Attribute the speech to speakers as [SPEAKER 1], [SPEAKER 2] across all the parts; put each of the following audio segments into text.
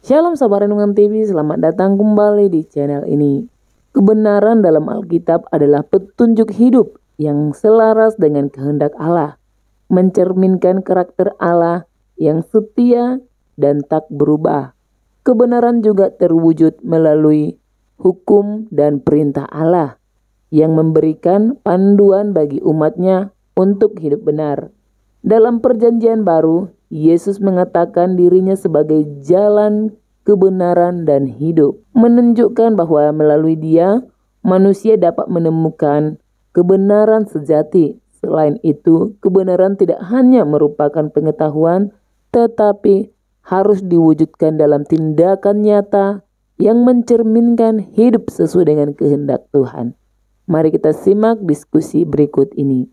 [SPEAKER 1] Shalom sahabat Renungan TV, selamat datang kembali di channel ini. Kebenaran dalam Alkitab adalah petunjuk hidup yang selaras dengan kehendak Allah, mencerminkan karakter Allah yang setia dan tak berubah. Kebenaran juga terwujud melalui hukum dan perintah Allah yang memberikan panduan bagi umatnya untuk hidup benar. Dalam perjanjian baru, Yesus mengatakan dirinya sebagai jalan, kebenaran, dan hidup, menunjukkan bahwa melalui Dia, manusia dapat menemukan kebenaran sejati. Selain itu, kebenaran tidak hanya merupakan pengetahuan, tetapi harus diwujudkan dalam tindakan nyata yang mencerminkan hidup sesuai dengan kehendak Tuhan. Mari kita simak diskusi berikut ini.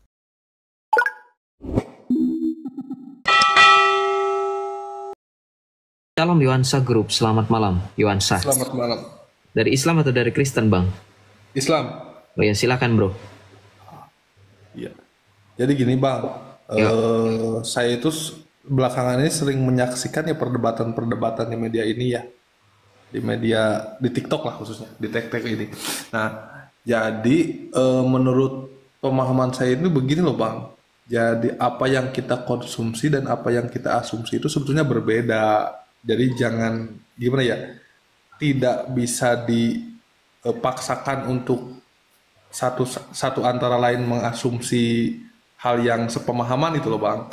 [SPEAKER 2] Salam Yohansa Group, selamat malam Yohansa.
[SPEAKER 3] Selamat malam.
[SPEAKER 2] Dari Islam atau dari Kristen bang?
[SPEAKER 3] Islam.
[SPEAKER 2] Oh ya silakan bro.
[SPEAKER 3] Iya. Jadi gini bang, saya itu belakangan ini sering menyaksikan ya perdebatan-perdebatan di media ini ya, di media di TikTok lah khususnya, di TikTok ini. Nah, jadi menurut pemahaman saya ini begini loh bang. Jadi apa yang kita konsumsi dan apa yang kita asumsi itu sebetulnya berbeda. Jadi jangan gimana ya, tidak bisa dipaksakan untuk satu antara lain mengasumsi hal yang sepemahaman itu loh bang.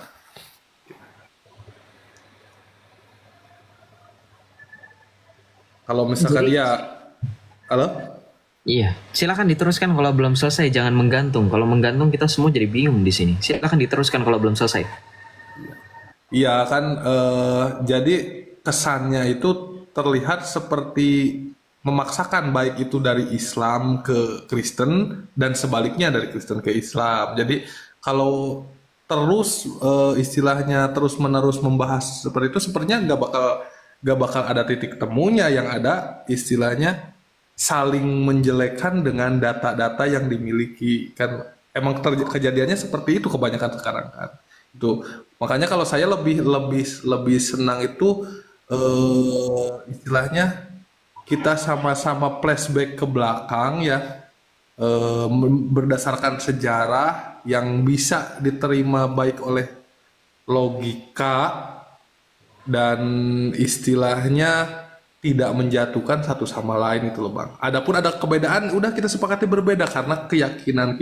[SPEAKER 3] Kalau misalkan halo?
[SPEAKER 2] Iya, silakan diteruskan kalau belum selesai, jangan menggantung. Kalau menggantung kita semua jadi bingung di sini. Silakan diteruskan kalau belum selesai.
[SPEAKER 3] Iya kan, jadi kesannya itu terlihat seperti memaksakan, baik itu dari Islam ke Kristen dan sebaliknya dari Kristen ke Islam. Jadi kalau terus istilahnya terus-menerus membahas seperti itu, sepertinya nggak bakal ada titik temunya. Yang ada istilahnya saling menjelekkan dengan data-data yang dimiliki. Kan emang kejadiannya seperti itu kebanyakan sekarang kan. Itu makanya kalau saya lebih senang itu istilahnya kita sama-sama flashback ke belakang ya, berdasarkan sejarah yang bisa diterima baik oleh logika dan istilahnya tidak menjatuhkan satu sama lain itu loh bang. Adapun ada kerbedaan, udah kita sepakati berbeda karena keyakinan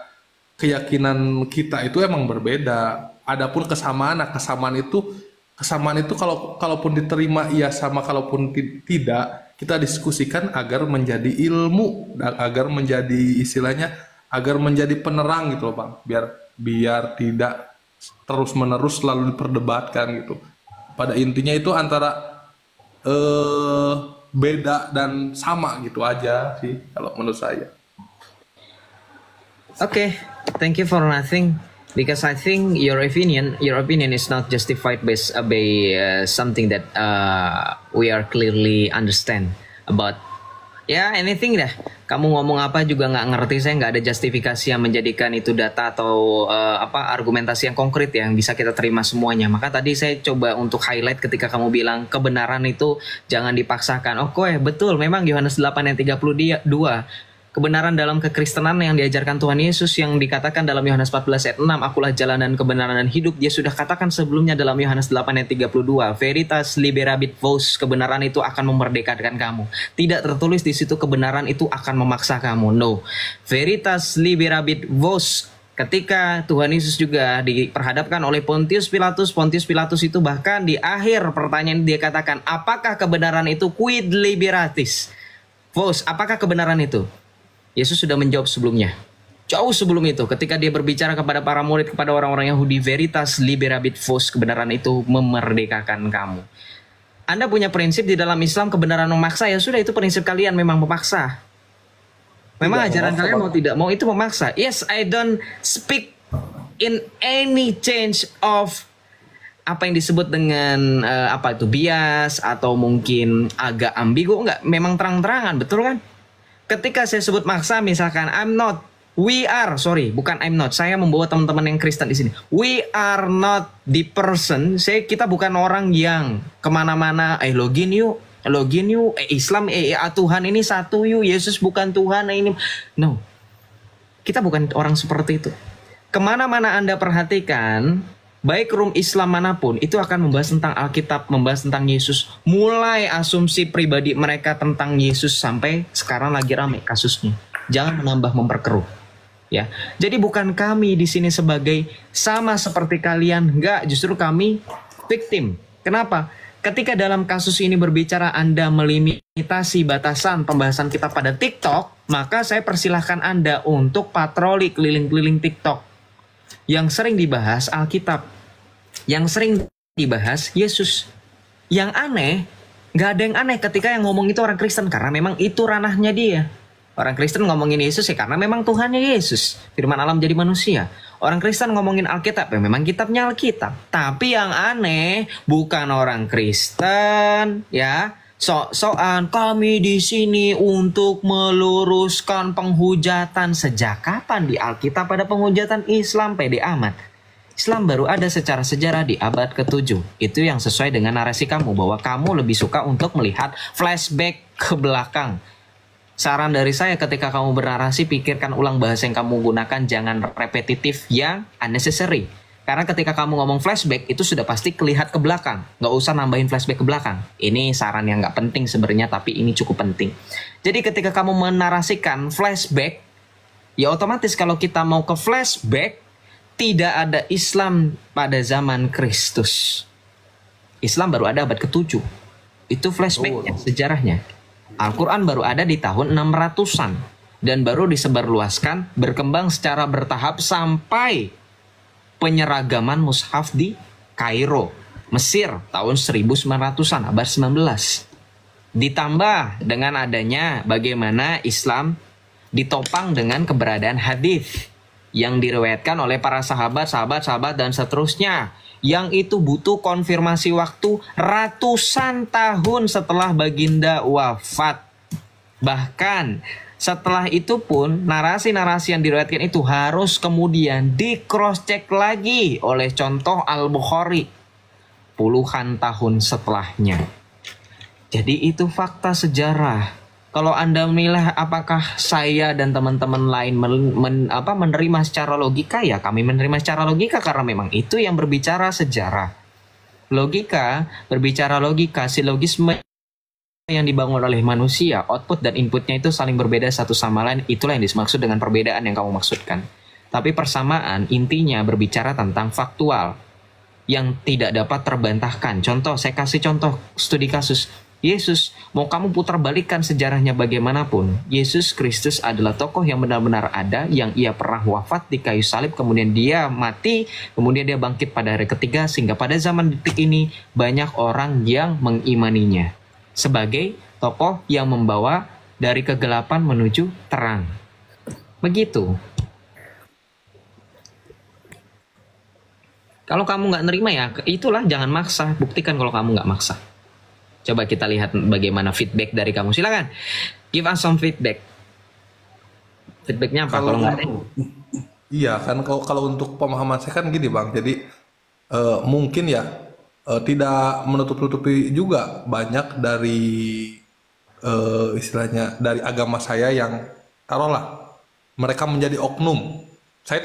[SPEAKER 3] kita itu emang berbeda. Adapun kesamaan itu kalaupun diterima iya sama, kalaupun tidak kita diskusikan agar menjadi ilmu, agar menjadi istilahnya agar menjadi penerang gitu loh bang, biar tidak terus menerus selalu diperdebatkan gitu. Pada intinya itu antara beda dan sama gitu aja sih kalau menurut saya.
[SPEAKER 2] Okay, thank you for nothing. Because I think your opinion is not justified by something that we are clearly understand about. Ya anything dah. Kamu ngomong apa juga nggak ngerti, saya nggak ada justifikasi yang menjadikan itu data atau argumentasi yang konkret yang bisa kita terima semuanya. Maka tadi saya coba untuk highlight ketika kamu bilang kebenaran itu jangan dipaksakan. Betul, memang Yohanes 8 ayat 32. Kebenaran dalam kekristenan yang diajarkan Tuhan Yesus yang dikatakan dalam Yohanes 14 ayat 6, akulah jalan dan kebenaran dan hidup. Dia sudah katakan sebelumnya dalam Yohanes 8 ayat 32, veritas liberabit vos, kebenaran itu akan memerdekakan kamu. Tidak tertulis di situ kebenaran itu akan memaksa kamu. No. Veritas liberabit vos. Ketika Tuhan Yesus juga diperhadapkan oleh Pontius Pilatus itu bahkan di akhir pertanyaan dia katakan, apakah kebenaran itu? Quid liberatis vos, apakah kebenaran itu? Yesus sudah menjawab sebelumnya. Jauh sebelum itu, ketika dia berbicara kepada para murid, kepada orang-orang Yahudi, veritas liberabit vos, kebenaran itu memerdekakan kamu. Anda punya prinsip di dalam Islam kebenaran memaksa, ya sudah, itu prinsip kalian memang memaksa. Memang ajaran kalian mau tidak mau itu memaksa. Yes, I don't speak in any change of apa yang disebut dengan bias atau mungkin agak ambigu. Enggak, memang terang-terangan, betul kan? Ketika saya sebut maksa, misalkan I'm not We are, sorry, bukan I'm not. Saya membawa teman-teman yang Kristen di sini. We are not the person. Kita bukan orang yang kemana-mana. Login yuk, Islam, Tuhan ini satu yuk. Yesus bukan Tuhan ini. No, kita bukan orang seperti itu. Kemana-mana Anda perhatikan, baik room Islam manapun, itu akan membahas tentang Alkitab, membahas tentang Yesus. Mulai asumsi pribadi mereka tentang Yesus sampai sekarang lagi rame kasusnya. Jangan menambah memperkeruh. Ya, jadi bukan kami di sini sebagai sama seperti kalian, enggak, justru kami victim. Kenapa? Ketika dalam kasus ini berbicara Anda melimitasi batasan pembahasan kita pada TikTok, maka saya persilahkan Anda untuk patroli keliling-keliling TikTok. Yang sering dibahas Alkitab, yang sering dibahas Yesus. Yang aneh, nggak ada yang aneh ketika yang ngomong itu orang Kristen, karena memang itu ranahnya dia. Orang Kristen ngomongin Yesus ya karena memang Tuhannya Yesus. Firman alam jadi manusia. Orang Kristen ngomongin Alkitab ya memang kitabnya Alkitab. Tapi yang aneh bukan orang Kristen ya. Sok-sokan kami di sini untuk meluruskan penghujatan. Sejak kapan di Alkitab ada penghujatan Islam? Pede amat. Islam baru ada secara sejarah di abad ke-7. Itu yang sesuai dengan narasi kamu bahwa kamu lebih suka untuk melihat flashback ke belakang. Saran dari saya ketika kamu bernarasi, pikirkan ulang bahasa yang kamu gunakan, jangan repetitif yang unnecessary. Karena ketika kamu ngomong flashback, itu sudah pasti kelihat ke belakang. Nggak usah nambahin flashback ke belakang. Ini saran yang nggak penting sebenarnya, tapi ini cukup penting. Jadi ketika kamu menarasikan flashback, ya otomatis kalau kita mau ke flashback, tidak ada Islam pada zaman Kristus. Islam baru ada abad ke-7. Itu flashbacknya, sejarahnya. Al-Quran baru ada di tahun 600-an dan baru disebarluaskan, berkembang secara bertahap sampai penyeragaman mushaf di Kairo, Mesir tahun 1900-an, abad 19. Ditambah dengan adanya bagaimana Islam ditopang dengan keberadaan hadis yang diriwayatkan oleh para sahabat dan seterusnya, yang itu butuh konfirmasi waktu ratusan tahun setelah baginda wafat. Bahkan setelah itu pun narasi-narasi yang diriwayatkan itu harus kemudian di cross check lagi oleh contoh Al-Bukhari puluhan tahun setelahnya. Jadi itu fakta sejarah. Kalau Anda menilai apakah saya dan teman-teman lain menerima secara logika, ya kami menerima secara logika karena memang itu yang berbicara sejarah. Logika, berbicara logika, silogisme yang dibangun oleh manusia, output dan inputnya itu saling berbeda satu sama lain, itulah yang dimaksud dengan perbedaan yang kamu maksudkan. Tapi persamaan intinya berbicara tentang faktual yang tidak dapat terbantahkan. Contoh, saya kasih contoh studi kasus. Yesus, mau kamu putar balikan sejarahnya bagaimanapun, Yesus Kristus adalah tokoh yang benar-benar ada, yang ia pernah wafat di kayu salib, kemudian dia mati, kemudian dia bangkit pada hari ketiga, sehingga pada zaman detik ini banyak orang yang mengimaninya sebagai tokoh yang membawa dari kegelapan menuju terang. Begitu. Kalau kamu nggak nerima ya itulah, jangan maksa. Buktikan kalau kamu nggak maksa. Coba kita lihat bagaimana feedback dari kamu. Silakan, give us some feedback. Feedbacknya apa kalau nggak ada?
[SPEAKER 3] Iya kan, kalau untuk pemahaman saya kan gini Bang. Jadi mungkin ya tidak menutup-nutupi juga banyak dari istilahnya dari agama saya yang taruhlah mereka menjadi oknum. Saya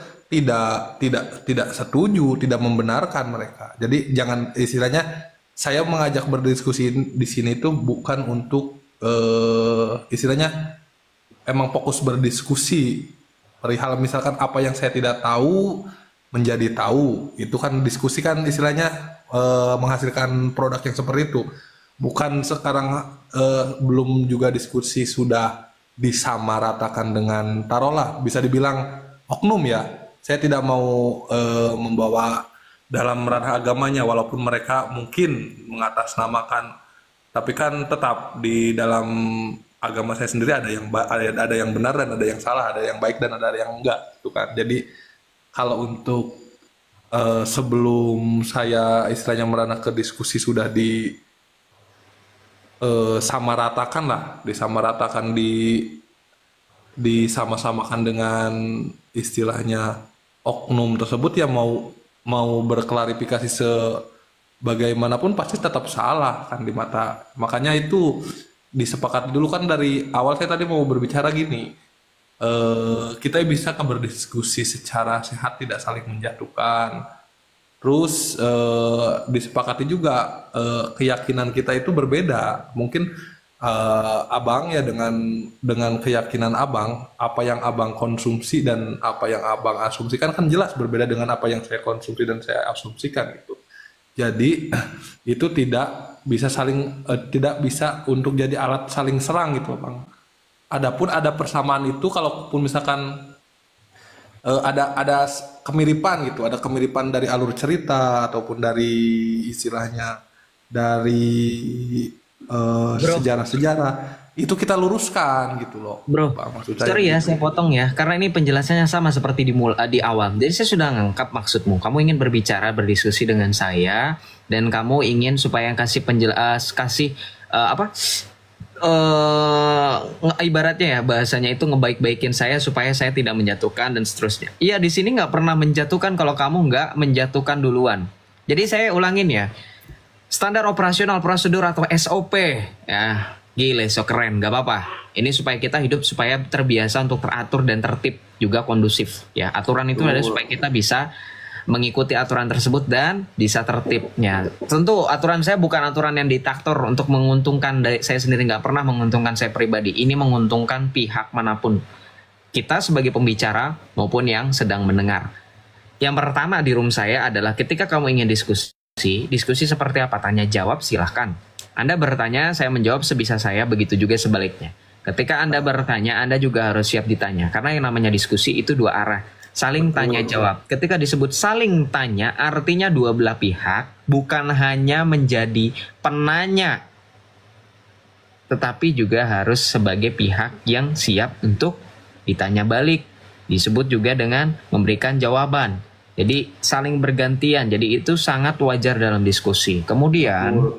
[SPEAKER 3] tidak setuju, tidak membenarkan mereka. Jadi jangan, istilahnya saya mengajak berdiskusi di sini itu bukan untuk istilahnya emang fokus berdiskusi perihal misalkan apa yang saya tidak tahu menjadi tahu. Itu kan diskusi kan istilahnya menghasilkan produk yang seperti itu. Bukan sekarang belum juga diskusi sudah disamaratakan dengan taruhlah bisa dibilang oknum ya. Saya tidak mau membawa dalam ranah agamanya, walaupun mereka mungkin mengatasnamakan, tapi kan tetap di dalam agama saya sendiri ada yang benar dan ada yang salah, ada yang baik dan ada yang enggak, gitu kan. Jadi kalau untuk sebelum saya istilahnya merana ke diskusi sudah disamaratakan disama-samakan dengan istilahnya oknum tersebut, ya mau mau berklarifikasi sebagaimanapun pasti tetap salah kan di mata. Makanya itu disepakati dulu kan dari awal. Saya tadi mau berbicara gini, kita bisa kan berdiskusi secara sehat, tidak saling menjatuhkan. Terus disepakati juga keyakinan kita itu berbeda. Mungkin abang ya dengan keyakinan abang, apa yang abang konsumsi dan apa yang abang asumsikan kan jelas berbeda dengan apa yang saya konsumsi dan saya asumsikan gitu. Jadi itu tidak bisa untuk jadi alat saling serang gitu, bang. Adapun ada persamaan itu, kalaupun misalkan ada kemiripan gitu, ada kemiripan dari alur cerita ataupun dari istilahnya dari
[SPEAKER 2] Bro,
[SPEAKER 3] sejarah-sejarah, itu kita luruskan gitu loh,
[SPEAKER 2] bro,
[SPEAKER 3] Pak, maksud saya
[SPEAKER 2] sorry ya
[SPEAKER 3] gitu.
[SPEAKER 2] saya potong ya, karena ini penjelasannya sama seperti di awal. Jadi saya sudah ngangkap maksudmu. Kamu ingin berbicara, berdiskusi dengan saya, dan kamu ingin supaya yang kasih kasih apa? Ibaratnya ya bahasanya itu ngebaik-baikin saya supaya saya tidak menjatuhkan dan seterusnya. Iya, di sini nggak pernah menjatuhkan kalau kamu nggak menjatuhkan duluan. Jadi saya ulangin ya, standar operasional prosedur atau SOP ya, gile so keren, nggak apa-apa. Ini supaya kita hidup supaya terbiasa untuk teratur dan tertib juga kondusif ya. Aturan itu ada supaya kita bisa mengikuti aturan tersebut dan bisa tertibnya. Tentu aturan saya bukan aturan yang diktator untuk menguntungkan saya sendiri, nggak pernah menguntungkan saya pribadi. Ini menguntungkan pihak manapun, kita sebagai pembicara maupun yang sedang mendengar. Yang pertama di room saya adalah ketika kamu ingin diskusi seperti apa, tanya jawab silahkan. Anda bertanya, saya menjawab sebisa saya, begitu juga sebaliknya. Ketika Anda bertanya, Anda juga harus siap ditanya. Karena yang namanya diskusi itu dua arah, saling tanya jawab. Ketika disebut saling tanya, artinya dua belah pihak bukan hanya menjadi penanya, tetapi juga harus sebagai pihak yang siap untuk ditanya balik. Disebut juga dengan memberikan jawaban. Jadi saling bergantian. Jadi itu sangat wajar dalam diskusi. Kemudian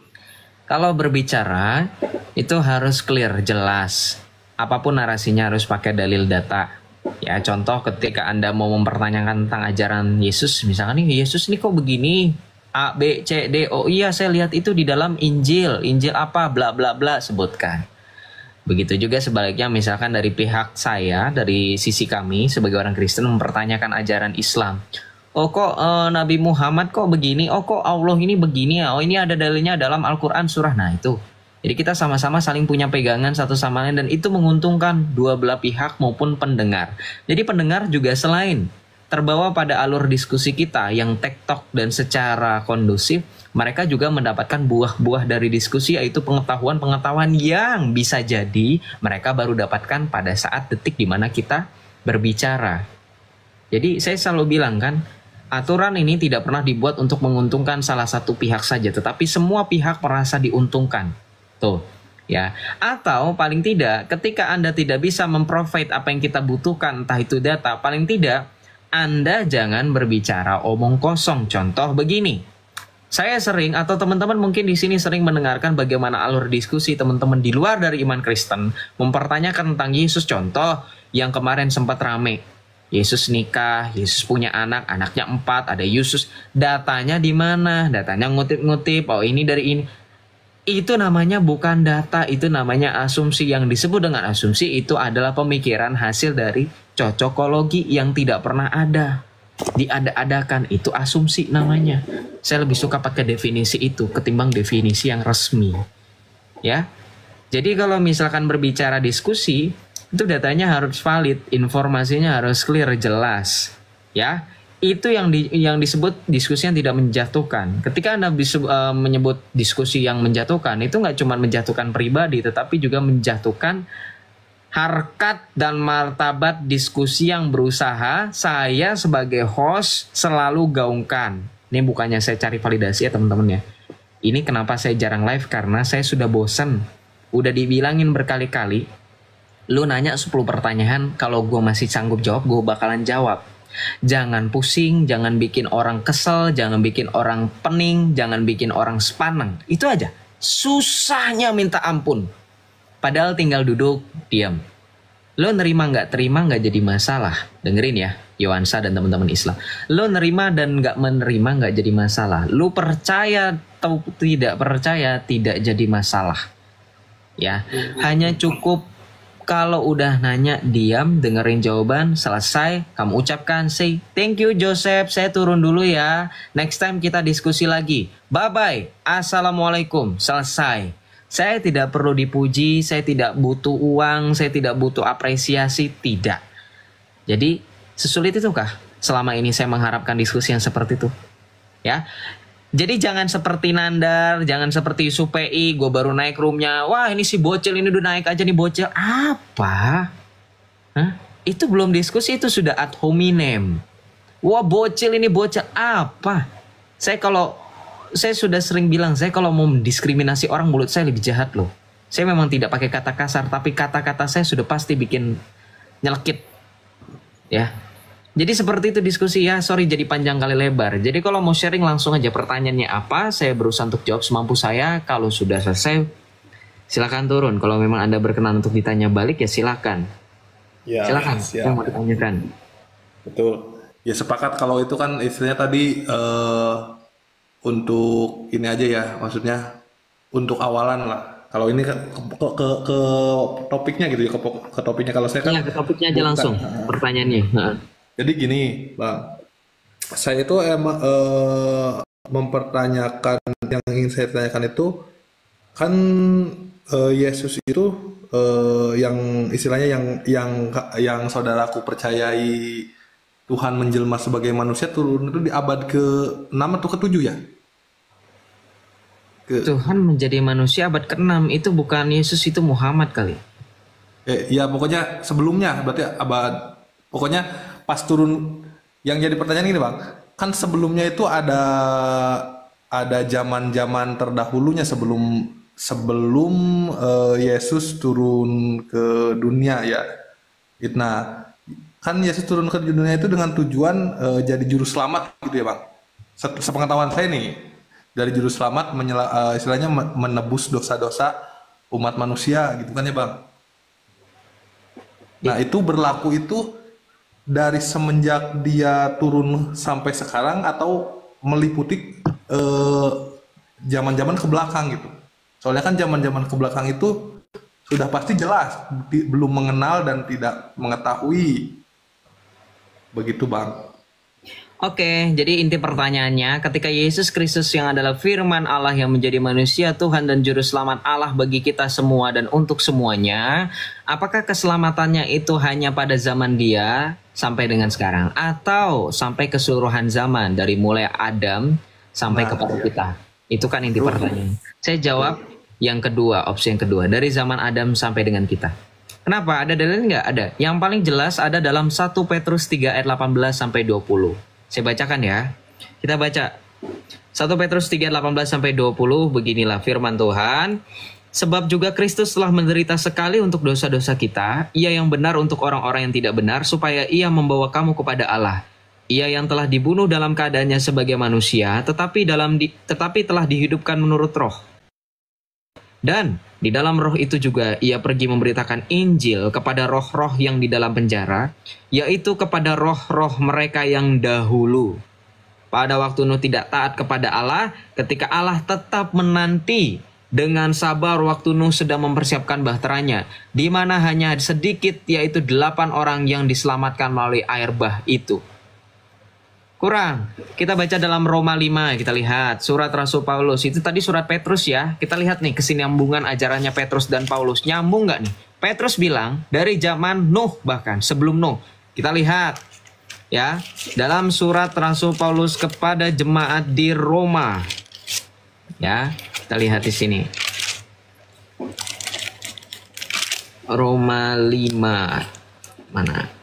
[SPEAKER 2] kalau berbicara itu harus clear, jelas. Apapun narasinya harus pakai dalil data. Ya, contoh ketika Anda mau mempertanyakan tentang ajaran Yesus, misalkan nih, Yesus ini kok begini? A, B, C, D, oh iya saya lihat itu di dalam Injil. Injil apa? Bla bla bla, sebutkan. Begitu juga sebaliknya, misalkan dari pihak saya, dari sisi kami sebagai orang Kristen mempertanyakan ajaran Islam. Oh kok Nabi Muhammad kok begini? Oh kok Allah ini begini ya? Oh ini ada dalilnya dalam Al-Quran surah. Nah itu. Jadi kita sama-sama saling punya pegangan satu sama lain dan itu menguntungkan dua belah pihak maupun pendengar. Jadi pendengar juga selain terbawa pada alur diskusi kita yang tektok dan secara kondusif, mereka juga mendapatkan buah-buah dari diskusi, yaitu pengetahuan-pengetahuan yang bisa jadi mereka baru dapatkan pada saat detik di mana kita berbicara. Jadi saya selalu bilang kan, aturan ini tidak pernah dibuat untuk menguntungkan salah satu pihak saja, tetapi semua pihak merasa diuntungkan. Tuh, ya. Atau paling tidak, ketika Anda tidak bisa memprovide apa yang kita butuhkan, entah itu data, paling tidak Anda jangan berbicara omong kosong. Contoh begini. Saya sering atau teman-teman mungkin di sini sering mendengarkan bagaimana alur diskusi teman-teman di luar dari iman Kristen mempertanyakan tentang Yesus. Contoh yang kemarin sempat rame. Yesus nikah, Yesus punya anak, anaknya 4, ada Yesus. Datanya di mana? Datanya ngutip-ngutip, oh ini dari ini. Itu namanya bukan data, itu namanya asumsi. Yang disebut dengan asumsi itu adalah pemikiran hasil dari cocokologi yang tidak pernah ada. Diada-adakan, itu asumsi namanya. Saya lebih suka pakai definisi itu ketimbang definisi yang resmi. Ya. Jadi kalau misalkan berbicara diskusi, itu datanya harus valid, informasinya harus clear, jelas. Ya. Itu yang disebut diskusi yang tidak menjatuhkan. Ketika Anda menyebut diskusi yang menjatuhkan, itu nggak cuma menjatuhkan pribadi, tetapi juga menjatuhkan harkat dan martabat diskusi yang berusaha saya sebagai host selalu gaungkan. Ini bukannya saya cari validasi ya teman-teman ya. Ini kenapa saya jarang live, karena saya sudah bosan. Udah dibilangin berkali-kali, lu nanya 10 pertanyaan, kalau gue masih sanggup jawab, gue bakalan jawab. Jangan pusing, jangan bikin orang kesel, jangan bikin orang pening, jangan bikin orang sepaneng. Itu aja. Susahnya minta ampun. Padahal tinggal duduk, diam. Lo nerima nggak terima nggak jadi masalah. Dengerin ya, Yohansa dan teman-teman Islam. Lo nerima dan nggak menerima nggak jadi masalah. Lo percaya atau tidak percaya tidak jadi masalah. Ya, hanya cukup kalau udah nanya diam, dengerin jawaban, selesai, kamu ucapkan say thank you Joseph, saya turun dulu ya. Next time kita diskusi lagi. Bye bye. Assalamualaikum. Selesai. Saya tidak perlu dipuji, saya tidak butuh uang, saya tidak butuh apresiasi, tidak. Jadi sesulit itukah selama ini saya mengharapkan diskusi yang seperti itu? Ya. Jadi jangan seperti Nandar, jangan seperti Supei, gue baru naik roomnya, wah ini si bocil ini udah naik aja nih bocil. Apa? Hah? Itu belum diskusi, itu sudah ad hominem. Wah bocil ini bocil, apa? Saya sudah sering bilang, saya kalau mau mendiskriminasi orang mulut saya lebih jahat loh. Saya memang tidak pakai kata kasar, tapi kata-kata saya sudah pasti bikin nyelekit. Ya. Jadi seperti itu diskusi ya, sorry jadi panjang kali lebar. Jadi kalau mau sharing langsung aja pertanyaannya apa, saya berusaha untuk jawab semampu saya. Kalau sudah selesai, silakan turun. Kalau memang Anda berkenan untuk ditanya balik ya silakan.
[SPEAKER 3] Ya,
[SPEAKER 2] silakan,
[SPEAKER 3] siap.
[SPEAKER 2] yang mau ditanyakan.
[SPEAKER 3] Betul. Ya sepakat kalau itu kan istilahnya tadi untuk ini aja ya, maksudnya untuk awalan lah. Kalau ini kan ke topiknya gitu ya, ke topiknya. Kalau saya kan
[SPEAKER 2] Iya, ke topiknya aja langsung pertanyaannya.
[SPEAKER 3] Jadi gini, Bang, saya itu emang mempertanyakan yang ingin saya tanyakan itu kan Yesus itu yang istilahnya yang saudaraku percayai Tuhan menjelma sebagai manusia turun itu di abad ke-6 atau ke-7 ya?
[SPEAKER 2] Tuhan menjadi manusia abad ke-6 itu bukan Yesus, itu Muhammad kali.
[SPEAKER 3] Ya pokoknya sebelumnya berarti abad, pokoknya pas turun. Yang jadi pertanyaan ini Bang, kan sebelumnya itu ada zaman-zaman terdahulunya sebelum Yesus turun ke dunia ya. Nah, kan Yesus turun ke dunia itu dengan tujuan jadi juru selamat gitu ya Bang. Sepengetahuan saya nih, dari juru selamat istilahnya menebus dosa-dosa umat manusia gitu kan ya Bang. Nah, itu berlaku itu dari semenjak dia turun sampai sekarang atau meliputi zaman-zaman ke belakang gitu. Soalnya kan zaman-zaman ke belakang itu sudah pasti jelas belum mengenal dan tidak mengetahui. Begitu Bang.
[SPEAKER 2] Oke, jadi inti pertanyaannya, ketika Yesus Kristus yang adalah firman Allah yang menjadi manusia, Tuhan dan Juru Selamat Allah bagi kita semua dan untuk semuanya, apakah keselamatannya itu hanya pada zaman dia sampai dengan sekarang? Atau sampai keseluruhan zaman, dari mulai Adam sampai kepada kita? Itu kan inti pertanyaan. Saya jawab yang kedua, opsi yang kedua, dari zaman Adam sampai dengan kita. Kenapa? Ada dalil nggak? Ada. Yang paling jelas ada dalam 1 Petrus 3 ayat 18 sampai 20. Saya bacakan ya. Kita baca 1 Petrus 3 18 sampai 20, beginilah firman Tuhan. Sebab juga Kristus telah menderita sekali untuk dosa-dosa kita, ia yang benar untuk orang-orang yang tidak benar, supaya ia membawa kamu kepada Allah. Ia yang telah dibunuh dalam keadaannya sebagai manusia, tetapi telah dihidupkan menurut roh. Dan di dalam roh itu juga ia pergi memberitakan Injil kepada roh-roh yang di dalam penjara, yaitu kepada roh-roh mereka yang dahulu. Pada waktu Nuh tidak taat kepada Allah, ketika Allah tetap menanti dengan sabar waktu Nuh sedang mempersiapkan bahteranya, di mana hanya sedikit, yaitu 8 orang yang diselamatkan melalui air bah itu. Kurang. Kita baca dalam Roma 5, kita lihat surat Rasul Paulus. Itu tadi surat Petrus ya. Kita lihat nih kesinambungan ajarannya Petrus dan Paulus. Nyambung nggak nih? Petrus bilang dari zaman Nuh, bahkan sebelum Nuh. Kita lihat ya dalam surat Rasul Paulus kepada jemaat di Roma. Ya, kita lihat di sini. Roma 5. Mana?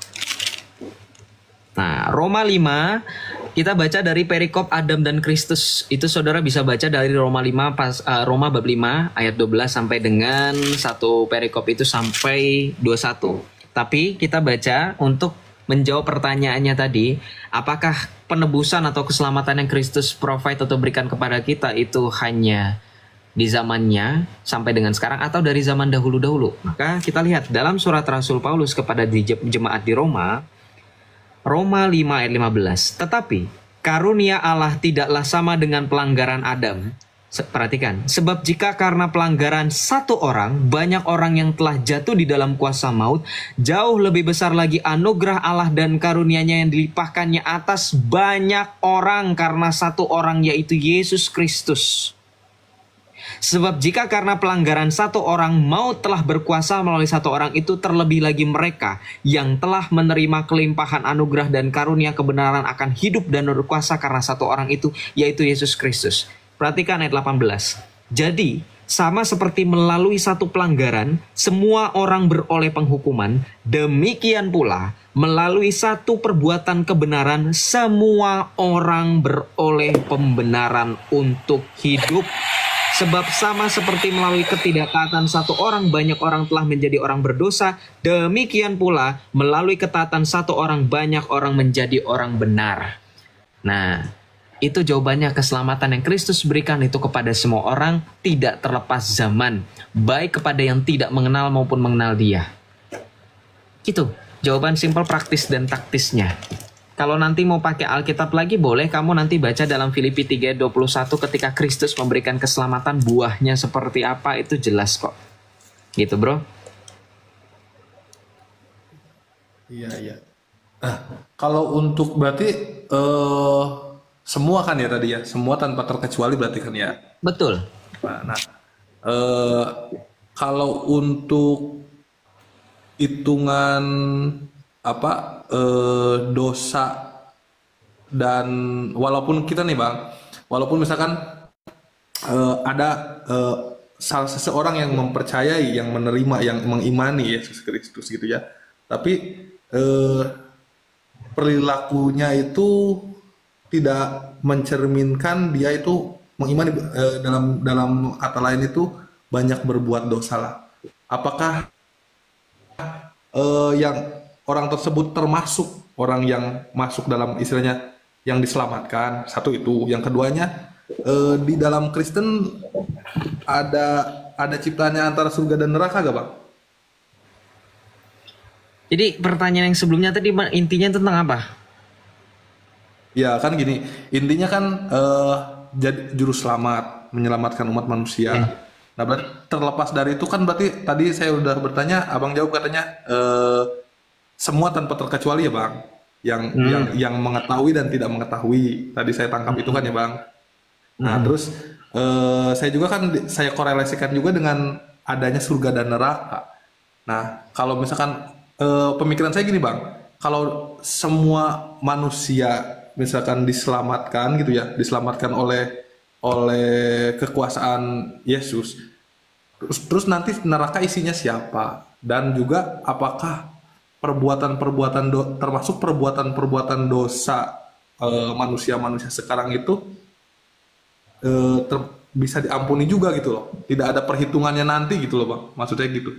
[SPEAKER 2] Nah, Roma 5, kita baca dari perikop Adam dan Kristus. Itu saudara bisa baca dari Roma 5, Roma bab 5, ayat 12 sampai dengan satu perikop itu sampai 21. Tapi kita baca untuk menjawab pertanyaannya tadi, apakah penebusan atau keselamatan yang Kristus provide atau berikan kepada kita itu hanya di zamannya sampai dengan sekarang atau dari zaman dahulu-dahulu. Maka kita lihat dalam surat Rasul Paulus kepada jemaat di Roma, Roma 5 ayat 15. Tetapi karunia Allah tidaklah sama dengan pelanggaran Adam. Perhatikan, sebab jika karena pelanggaran satu orang, banyak orang yang telah jatuh di dalam kuasa maut, jauh lebih besar lagi anugerah Allah dan karunia-Nya yang dilimpahkannya atas banyak orang karena satu orang, yaitu Yesus Kristus. Sebab jika karena pelanggaran satu orang maut telah berkuasa melalui satu orang itu, terlebih lagi mereka yang telah menerima kelimpahan anugerah dan karunia kebenaran akan hidup dan berkuasa karena satu orang itu, yaitu Yesus Kristus. Perhatikan ayat 18. Jadi, sama seperti melalui satu pelanggaran, semua orang beroleh penghukuman, demikian pula melalui satu perbuatan kebenaran, semua orang beroleh pembenaran untuk hidup. Sebab sama seperti melalui ketidaktaatan satu orang, banyak orang telah menjadi orang berdosa, demikian pula melalui ketaatan satu orang, banyak orang menjadi orang benar. Nah, itu jawabannya. Keselamatan yang Kristus berikan itu kepada semua orang, tidak terlepas zaman, baik kepada yang tidak mengenal maupun mengenal Dia. Gitu, jawaban simpel, praktis, dan taktisnya. Kalau nanti mau pakai Alkitab lagi boleh, kamu nanti baca dalam Filipi 3:21 ketika Kristus memberikan keselamatan, buahnya seperti apa, itu jelas kok. Gitu bro.
[SPEAKER 3] Iya. Kalau untuk berarti semua kan ya tadi ya, semua tanpa terkecuali berarti kan ya.
[SPEAKER 2] Betul.
[SPEAKER 3] Nah, kalau untuk hitungan dosa, dan walaupun kita nih bang, walaupun misalkan ada seseorang yang mempercayai, yang menerima, yang mengimani Yesus Kristus gitu ya, tapi perilakunya itu tidak mencerminkan dia itu mengimani, dalam kata lain itu banyak berbuat dosa lah. Apakah yang orang tersebut termasuk orang yang masuk dalam istilahnya yang diselamatkan? Satu itu. Yang keduanya, di dalam Kristen ada ciptaannya antara surga dan neraka gak bang?
[SPEAKER 2] Jadi pertanyaan yang sebelumnya tadi intinya tentang apa?
[SPEAKER 3] Ya kan gini, intinya kan jadi juru selamat, menyelamatkan umat manusia. Nah berarti terlepas dari itu kan berarti tadi saya udah bertanya, abang jawab katanya semua tanpa terkecuali ya bang, yang mengetahui dan tidak mengetahui. Tadi saya tangkap itu kan ya bang. Nah terus saya juga kan saya korelasikan juga dengan adanya surga dan neraka. Nah kalau misalkan pemikiran saya gini bang, kalau semua manusia misalkan diselamatkan gitu ya, diselamatkan oleh kekuasaan Yesus, terus nanti neraka isinya siapa, dan juga apakah perbuatan-perbuatan termasuk perbuatan-perbuatan dosa manusia-manusia sekarang itu bisa diampuni juga gitu loh, tidak ada perhitungannya nanti gitu loh bang, maksudnya gitu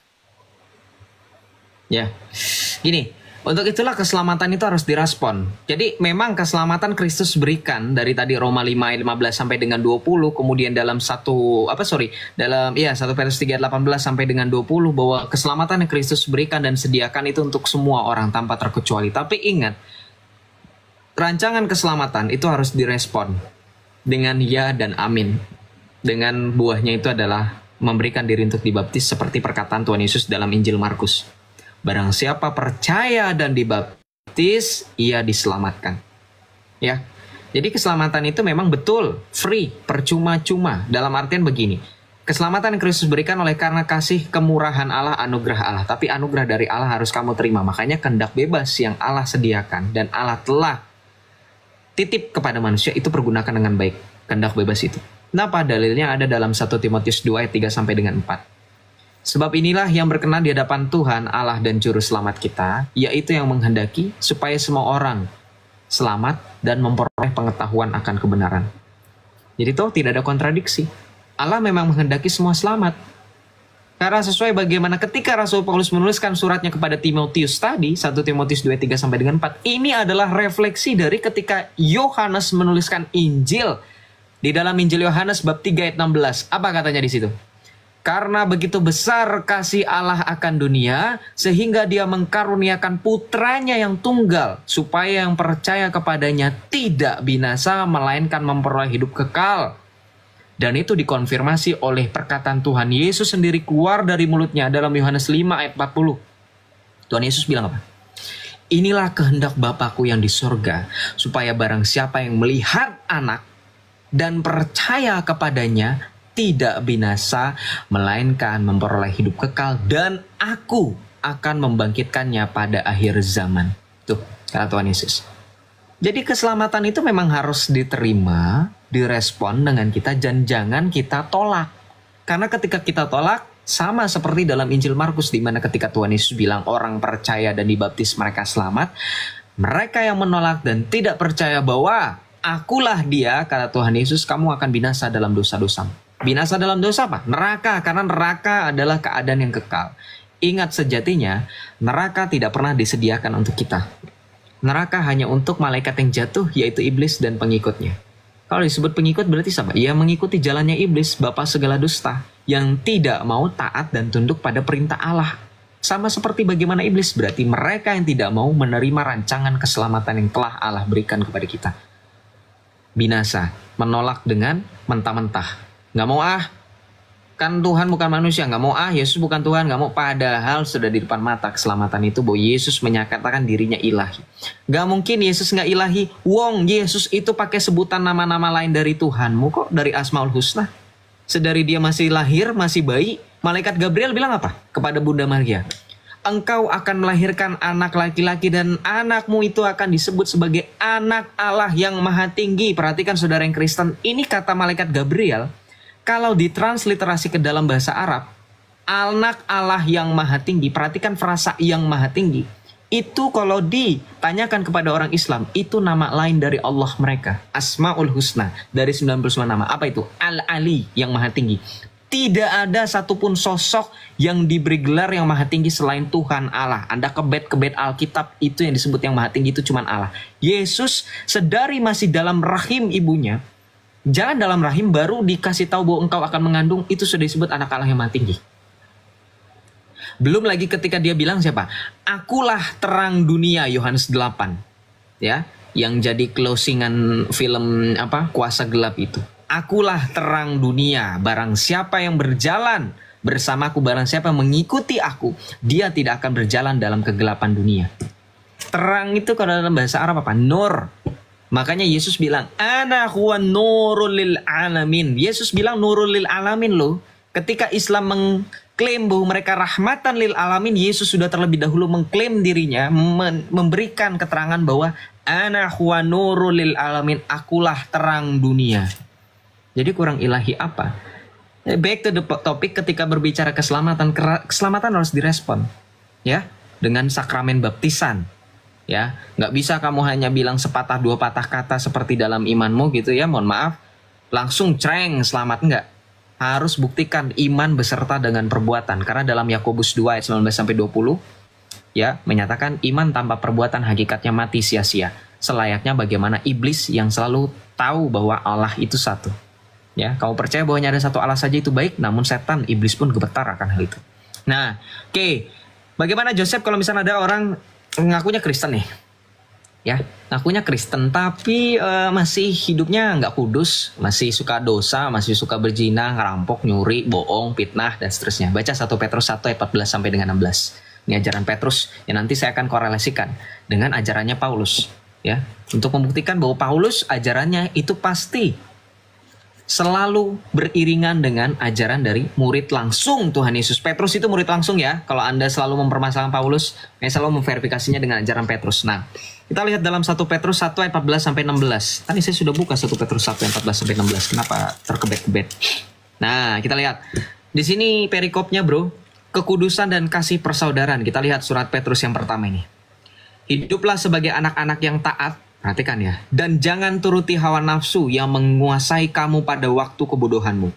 [SPEAKER 2] ya. Gini, untuk itulah keselamatan itu harus direspon. Jadi memang keselamatan Kristus berikan dari tadi Roma 5 ayat 15 sampai dengan 20, kemudian dalam 1 Petrus 3 ayat 18 sampai dengan 20, bahwa keselamatan yang Kristus berikan dan sediakan itu untuk semua orang tanpa terkecuali. Tapi ingat, rancangan keselamatan itu harus direspon dengan ya dan amin. Dengan buahnya itu adalah memberikan diri untuk dibaptis seperti perkataan Tuhan Yesus dalam Injil Markus. Barang siapa percaya dan dibaptis, ia diselamatkan. Ya. Jadi keselamatan itu memang betul free, percuma-cuma. Dalam artian begini, keselamatan yang Kristus berikan oleh karena kasih, kemurahan Allah, anugerah Allah. Tapi anugerah dari Allah harus kamu terima. Makanya kehendak bebas yang Allah sediakan dan Allah telah titip kepada manusia itu pergunakan dengan baik. Kehendak bebas itu. Kenapa? Dalilnya ada dalam 1 Timotius 2 ayat 3 sampai dengan 4. Sebab inilah yang berkenan di hadapan Tuhan Allah dan Juru Selamat kita, yaitu yang menghendaki supaya semua orang selamat dan memperoleh pengetahuan akan kebenaran. Jadi toh tidak ada kontradiksi. Allah memang menghendaki semua selamat. Karena sesuai bagaimana ketika Rasul Paulus menuliskan suratnya kepada Timotius tadi, 1 Timotius 2 3 sampai dengan 4, ini adalah refleksi dari ketika Yohanes menuliskan Injil Di dalam Injil Yohanes bab 3 ayat 16. Apa katanya di situ? Karena begitu besar kasih Allah akan dunia, sehingga dia mengkaruniakan putranya yang tunggal, supaya yang percaya kepadanya tidak binasa, melainkan memperoleh hidup kekal. Dan itu dikonfirmasi oleh perkataan Tuhan Yesus sendiri keluar dari mulutnya dalam Yohanes 5 ayat 40. Tuhan Yesus bilang apa? Inilah kehendak Bapakku yang di sorga, supaya barang siapa yang melihat anak dan percaya kepadanya tidak binasa, melainkan memperoleh hidup kekal, dan aku akan membangkitkannya pada akhir zaman. Tuh, kata Tuhan Yesus. Jadi keselamatan itu memang harus diterima, direspon dengan kita, dan jangan kita tolak. Karena ketika kita tolak, sama seperti dalam Injil Markus, di mana ketika Tuhan Yesus bilang orang percaya dan dibaptis mereka selamat, mereka yang menolak dan tidak percaya bahwa akulah dia, kata Tuhan Yesus, kamu akan binasa dalam dosa-dosamu. Binasa dalam dosa apa? Neraka, karena neraka adalah keadaan yang kekal. Ingat sejatinya, neraka tidak pernah disediakan untuk kita. Neraka hanya untuk malaikat yang jatuh, yaitu iblis dan pengikutnya. Kalau disebut pengikut berarti apa? Ia mengikuti jalannya iblis, bapa segala dusta, yang tidak mau taat dan tunduk pada perintah Allah. Sama seperti bagaimana iblis, berarti mereka yang tidak mau menerima rancangan keselamatan yang telah Allah berikan kepada kita. Binasa, menolak dengan mentah-mentah. Nggak mau kan Tuhan bukan manusia, nggak mau Yesus bukan Tuhan, nggak mau, padahal sudah di depan mata keselamatan itu bahwa Yesus menyatakan dirinya ilahi. Nggak mungkin Yesus nggak ilahi, wong Yesus itu pakai sebutan nama-nama lain dari Tuhanmu kok, dari Asmaul Husna. Sedari dia masih lahir, masih bayi, malaikat Gabriel bilang apa kepada Bunda Maria? Engkau akan melahirkan anak laki-laki dan anakmu itu akan disebut sebagai anak Allah yang maha tinggi. Perhatikan saudara yang Kristen, ini kata malaikat Gabriel. Kalau ditransliterasi ke dalam bahasa Arab, anak Allah yang maha tinggi, perhatikan frasa yang maha tinggi. Itu kalau ditanyakan kepada orang Islam, itu nama lain dari Allah mereka. Asmaul Husna, dari 99 nama. Apa itu? Al-Ali, yang maha tinggi. Tidak ada satupun sosok yang diberi gelar yang maha tinggi selain Tuhan Allah. Anda kebet Alkitab, itu yang disebut yang maha tinggi itu cuma Allah. Yesus sedari masih dalam rahim ibunya, jangan dalam rahim baru dikasih tahu bahwa engkau akan mengandung, itu sudah disebut anak Allah yang maha tinggi. Belum lagi ketika dia bilang siapa? Akulah terang dunia, Yohanes 8. Ya, yang jadi closingan film Kuasa Gelap itu. Akulah terang dunia, barang siapa yang berjalan bersamaku, barang siapa yang mengikuti aku, dia tidak akan berjalan dalam kegelapan dunia. Terang itu kalau dalam bahasa Arab apa? Nur. Makanya Yesus bilang, Ana huwa nurul lil alamin. Yesus bilang nurul lil alamin loh. Ketika Islam mengklaim bahwa mereka rahmatan lil alamin, Yesus sudah terlebih dahulu mengklaim dirinya, memberikan keterangan bahwa Ana huwa nurul lil alamin, akulah terang dunia. Jadi kurang ilahi apa? Back to the topic, ketika berbicara keselamatan, keselamatan harus direspon, ya, dengan sakramen baptisan. Ya, nggak bisa kamu hanya bilang sepatah dua patah kata seperti dalam imanmu gitu ya, mohon maaf, langsung creng selamat, enggak. Harus buktikan iman beserta dengan perbuatan, karena dalam Yakobus 2 ayat 19-20 ya menyatakan iman tanpa perbuatan hakikatnya mati sia-sia, selayaknya bagaimana iblis yang selalu tahu bahwa Allah itu satu. Ya, kamu percaya bahwa ada satu Allah saja itu baik, namun setan iblis pun gemetar akan hal itu. Nah, oke. Bagaimana Joseph kalau misalnya ada orang ngakunya Kristen nih, ya, ngakunya Kristen tapi masih hidupnya nggak kudus, masih suka dosa, masih suka berzina, ngerampok, nyuri, bohong, fitnah dan seterusnya. Baca 1 Petrus 1 ayat 14 sampai dengan 16. Ini ajaran Petrus yang nanti saya akan korelasikan dengan ajarannya Paulus, ya, untuk membuktikan bahwa Paulus ajarannya itu pasti selalu beriringan dengan ajaran dari murid langsung Tuhan Yesus. Petrus itu murid langsung ya. Kalau Anda selalu mempermasalahkan Paulus, saya selalu memverifikasinya dengan ajaran Petrus. Nah, kita lihat dalam 1 Petrus 1 ayat 14-16. Tadi saya sudah buka 1 Petrus 1 ayat 14-16. Kenapa terkebet-kebet? Nah, kita lihat. Di sini perikopnya bro. Kekudusan dan kasih persaudaraan. Kita lihat surat Petrus yang pertama ini. Hiduplah sebagai anak-anak yang taat. Perhatikan ya. Dan jangan turuti hawa nafsu yang menguasai kamu pada waktu kebodohanmu.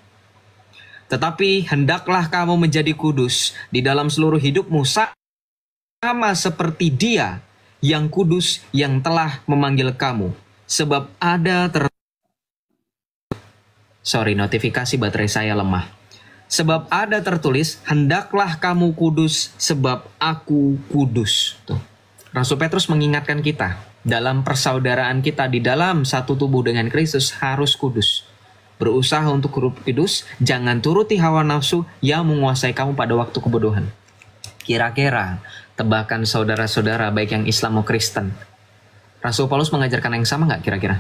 [SPEAKER 2] Tetapi hendaklah kamu menjadi kudus di dalam seluruh hidupmu, sama seperti Dia yang kudus yang telah memanggil kamu. Sebab ada notifikasi baterai saya lemah. Sebab ada tertulis, hendaklah kamu kudus sebab aku kudus. Tuh. Rasul Petrus mengingatkan kita, dalam persaudaraan kita di dalam satu tubuh dengan Kristus harus kudus. Berusaha untuk kudus, jangan turuti hawa nafsu yang menguasai kamu pada waktu kebodohan. Kira-kira tebakan saudara-saudara baik yang Islam maupun Kristen, Rasul Paulus mengajarkan yang sama nggak kira-kira?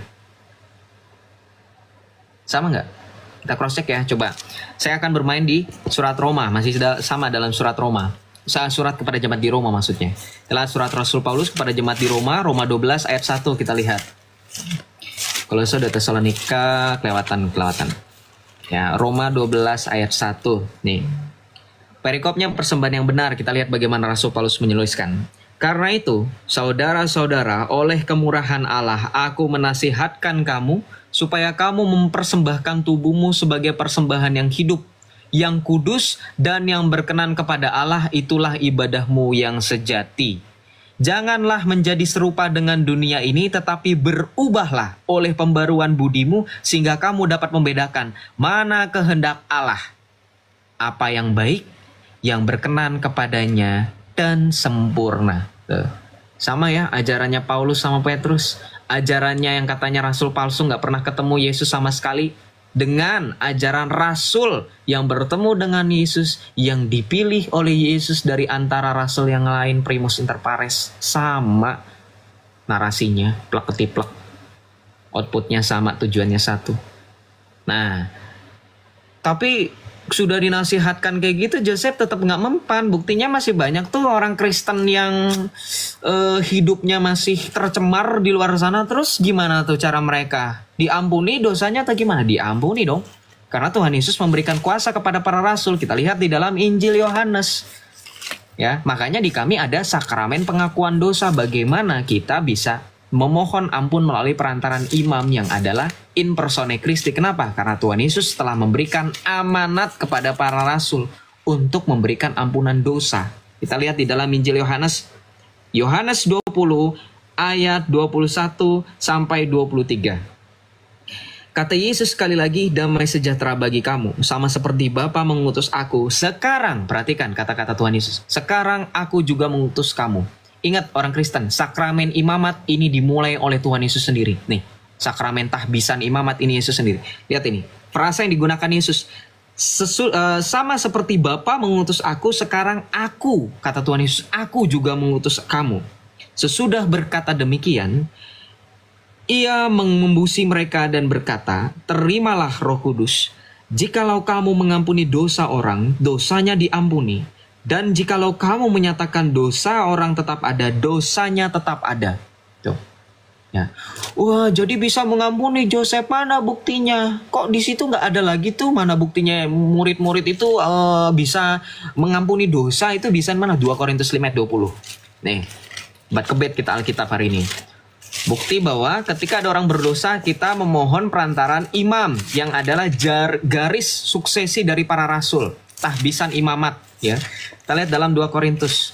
[SPEAKER 2] Sama nggak? Kita cross check ya, coba. Saya akan bermain di surat Roma, masih sama dalam surat Roma. Surat kepada jemaat di Roma maksudnya. Adalah surat Rasul Paulus kepada jemaat di Roma, Roma 12 ayat 1 kita lihat. Kalau sudah Tesalonika kelewatan. Ya, Roma 12 ayat 1. Nih. Perikopnya persembahan yang benar, kita lihat bagaimana Rasul Paulus menuliskan. Karena itu, saudara-saudara, oleh kemurahan Allah, aku menasihatkan kamu supaya kamu mempersembahkan tubuhmu sebagai persembahan yang hidup, yang kudus, dan yang berkenan kepada Allah, itulah ibadahmu yang sejati. Janganlah menjadi serupa dengan dunia ini, tetapi berubahlah oleh pembaruan budimu, sehingga kamu dapat membedakan mana kehendak Allah, apa yang baik, yang berkenan kepadanya, dan sempurna. Sama ya ajarannya Paulus sama Petrus. Ajarannya yang katanya Rasul palsu nggak pernah ketemu Yesus sama sekali, dengan ajaran Rasul yang bertemu dengan Yesus, yang dipilih oleh Yesus dari antara Rasul yang lain, primus inter pares. Sama narasinya, plek ketiplek. Outputnya sama, tujuannya satu. Nah, tapi sudah dinasihatkan kayak gitu, Joseph tetap nggak mempan. Buktinya masih banyak tuh orang Kristen yang hidupnya masih tercemar di luar sana. Terus gimana tuh cara mereka? Diampuni dosanya atau gimana? Diampuni dong. Karena Tuhan Yesus memberikan kuasa kepada para rasul. Kita lihat di dalam Injil Yohanes. Ya, makanya di kami ada sakramen pengakuan dosa. Bagaimana kita bisa memohon ampun melalui perantaran imam yang adalah in persone Christi. Kenapa? Karena Tuhan Yesus telah memberikan amanat kepada para rasul untuk memberikan ampunan dosa. Kita lihat di dalam Injil Yohanes 20 ayat 21 sampai 23. Kata Yesus sekali lagi, damai sejahtera bagi kamu, sama seperti Bapa mengutus aku. Sekarang, perhatikan kata-kata Tuhan Yesus, sekarang aku juga mengutus kamu. Ingat orang Kristen, sakramen imamat ini dimulai oleh Tuhan Yesus sendiri. Nih, sakramen tahbisan imamat ini Yesus sendiri. Lihat ini, frasa yang digunakan Yesus. Sama seperti Bapa mengutus aku, sekarang aku, kata Tuhan Yesus, aku juga mengutus kamu. Sesudah berkata demikian, ia membusi mereka dan berkata, terimalah Roh Kudus. Jikalau kamu mengampuni dosa orang, dosanya diampuni. Dan jikalau kamu menyatakan dosa orang tetap ada, dosanya tetap ada. Tuh. Ya. Wah, jadi bisa mengampuni Joseph, mana buktinya? Kok di situ nggak ada lagi tuh? Mana buktinya murid-murid itu bisa mengampuni dosa? Itu bisa mana? 2 Korintus 5 ayat 20. Nih, bat kebet kita Alkitab hari ini. Bukti bahwa ketika ada orang berdosa, kita memohon perantaran imam yang adalah garis suksesi dari para rasul. Tahbisan imamat, ya. Kita lihat dalam 2 Korintus.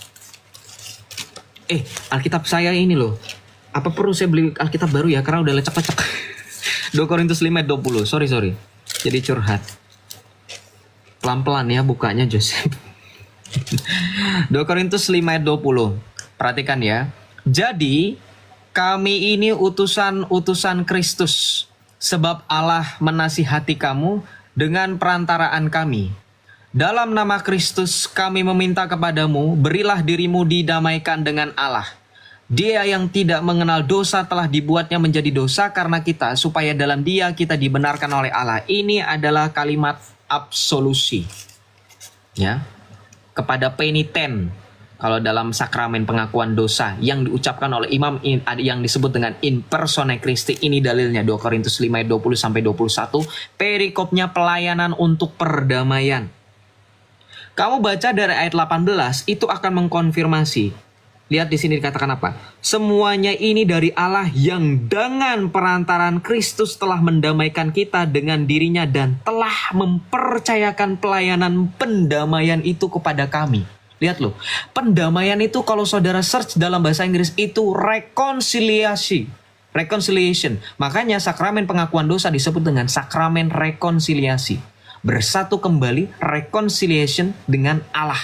[SPEAKER 2] Alkitab saya ini loh. Apa perlu saya beli Alkitab baru ya? Karena udah lecek-lecek. 2 Korintus 5 ayat 20. Sorry. Jadi curhat. Pelan-pelan ya bukanya Joseph. 2 Korintus 5 ayat 20. Perhatikan ya. Jadi kami ini utusan Kristus. Sebab Allah menasihati kamu dengan perantaraan kami. Dalam nama Kristus kami meminta kepadamu, berilah dirimu didamaikan dengan Allah. Dia yang tidak mengenal dosa telah dibuatnya menjadi dosa karena kita, supaya dalam dia kita dibenarkan oleh Allah. Ini adalah kalimat absolusi. Ya, kepada peniten. Kalau dalam sakramen pengakuan dosa yang diucapkan oleh imam yang disebut dengan in persone Christi, ini dalilnya 2 Korintus 5 ayat 20 sampai 21. Perikopnya pelayanan untuk perdamaian. Kamu baca dari ayat 18, itu akan mengkonfirmasi. Lihat di sini dikatakan apa? Semuanya ini dari Allah yang dengan perantaran Kristus telah mendamaikan kita dengan dirinya dan telah mempercayakan pelayanan pendamaian itu kepada kami. Lihat loh, pendamaian itu kalau saudara search dalam bahasa Inggris itu rekonsiliasi. Reconciliation. Makanya sakramen pengakuan dosa disebut dengan sakramen rekonsiliasi. Bersatu kembali, reconciliation dengan Allah.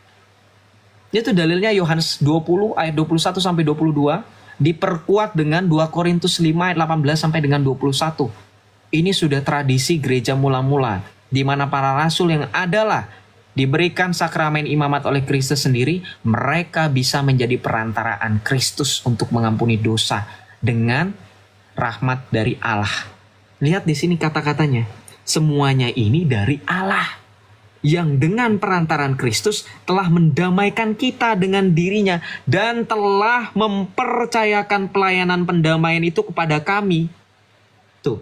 [SPEAKER 2] Itu dalilnya Yohanes 20 ayat 21 sampai 22 diperkuat dengan 2 Korintus 5 ayat 18 sampai dengan 21. Ini sudah tradisi gereja mula-mula di mana para rasul yang adalah diberikan sakramen imamat oleh Kristus sendiri, mereka bisa menjadi perantaraan Kristus untuk mengampuni dosa dengan rahmat dari Allah. Lihat di sini kata-katanya. Semuanya ini dari Allah yang dengan perantaran Kristus telah mendamaikan kita dengan dirinya dan telah mempercayakan pelayanan pendamaian itu kepada kami. Tuh.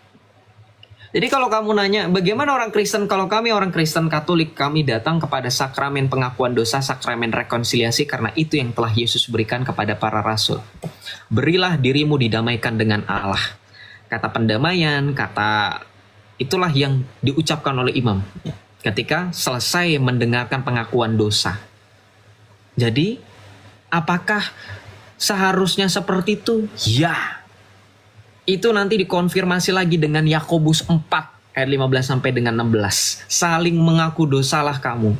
[SPEAKER 2] Jadi kalau kamu nanya, bagaimana orang Kristen? Kalau kami orang Kristen Katolik, kami datang kepada sakramen pengakuan dosa, sakramen rekonsiliasi, karena itu yang telah Yesus berikan kepada para rasul. Berilah dirimu didamaikan dengan Allah. Kata pendamaian, kata itulah yang diucapkan oleh imam ketika selesai mendengarkan pengakuan dosa. Jadi, apakah seharusnya seperti itu? Ya. Itu nanti dikonfirmasi lagi dengan Yakobus 4 ayat 15 sampai dengan 16. Saling mengaku dosalah kamu.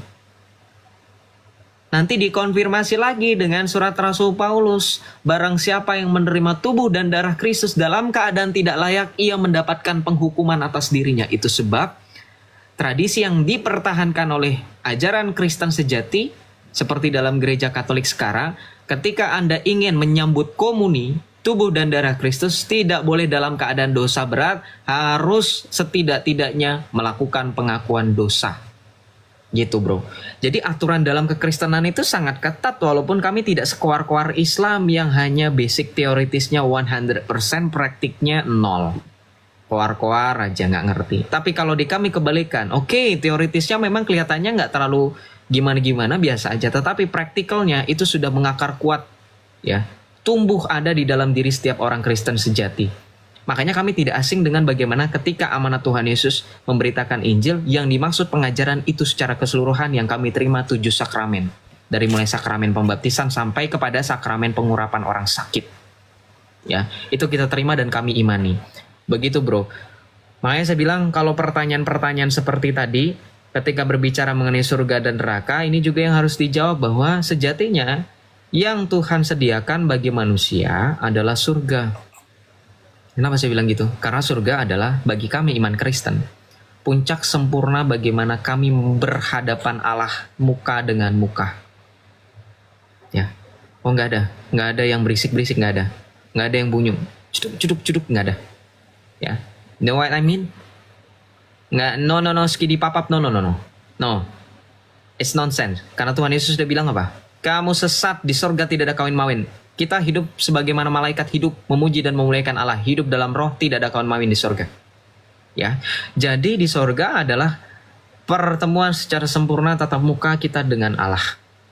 [SPEAKER 2] Nanti dikonfirmasi lagi dengan surat Rasul Paulus. Barang siapa yang menerima tubuh dan darah Kristus dalam keadaan tidak layak, ia mendapatkan penghukuman atas dirinya. Itu sebab tradisi yang dipertahankan oleh ajaran Kristen sejati, seperti dalam gereja Katolik sekarang, ketika Anda ingin menyambut komuni, tubuh dan darah Kristus tidak boleh dalam keadaan dosa berat, harus setidak-tidaknya melakukan pengakuan dosa. Gitu bro. Jadi aturan dalam kekristenan itu sangat ketat, walaupun kami tidak sekoar-koar Islam yang hanya basic teoritisnya 100%, praktiknya 0. Koar-koar aja nggak ngerti. Tapi kalau di kami kebalikan, oke, teoritisnya memang kelihatannya nggak terlalu gimana-gimana, biasa aja. Tetapi praktikalnya itu sudah mengakar kuat, ya. Tumbuh ada di dalam diri setiap orang Kristen sejati. Makanya kami tidak asing dengan bagaimana ketika amanat Tuhan Yesus memberitakan Injil, yang dimaksud pengajaran itu secara keseluruhan yang kami terima 7 sakramen. Dari mulai sakramen pembaptisan sampai kepada sakramen pengurapan orang sakit. Ya, itu kita terima dan kami imani. Begitu bro. Makanya saya bilang kalau pertanyaan-pertanyaan seperti tadi, ketika berbicara mengenai surga dan neraka, ini juga yang harus dijawab bahwa sejatinya yang Tuhan sediakan bagi manusia adalah surga. Kenapa saya bilang gitu? Karena surga adalah bagi kami iman Kristen puncak sempurna bagaimana kami berhadapan Allah muka dengan muka. Ya, oh nggak ada yang berisik-berisik, nggak ada yang bunyi, cuduk, nggak ada. Ya, you know what I mean? Nggak, no, skidi papap, no, it's nonsense. Karena Tuhan Yesus sudah bilang apa? Kamu sesat, di sorga tidak ada kawin-mawin. Kita hidup sebagaimana malaikat hidup, memuji dan memuliakan Allah. Hidup dalam roh, tidak ada kawin-mawin di sorga. Ya, jadi di sorga adalah pertemuan secara sempurna tatap muka kita dengan Allah.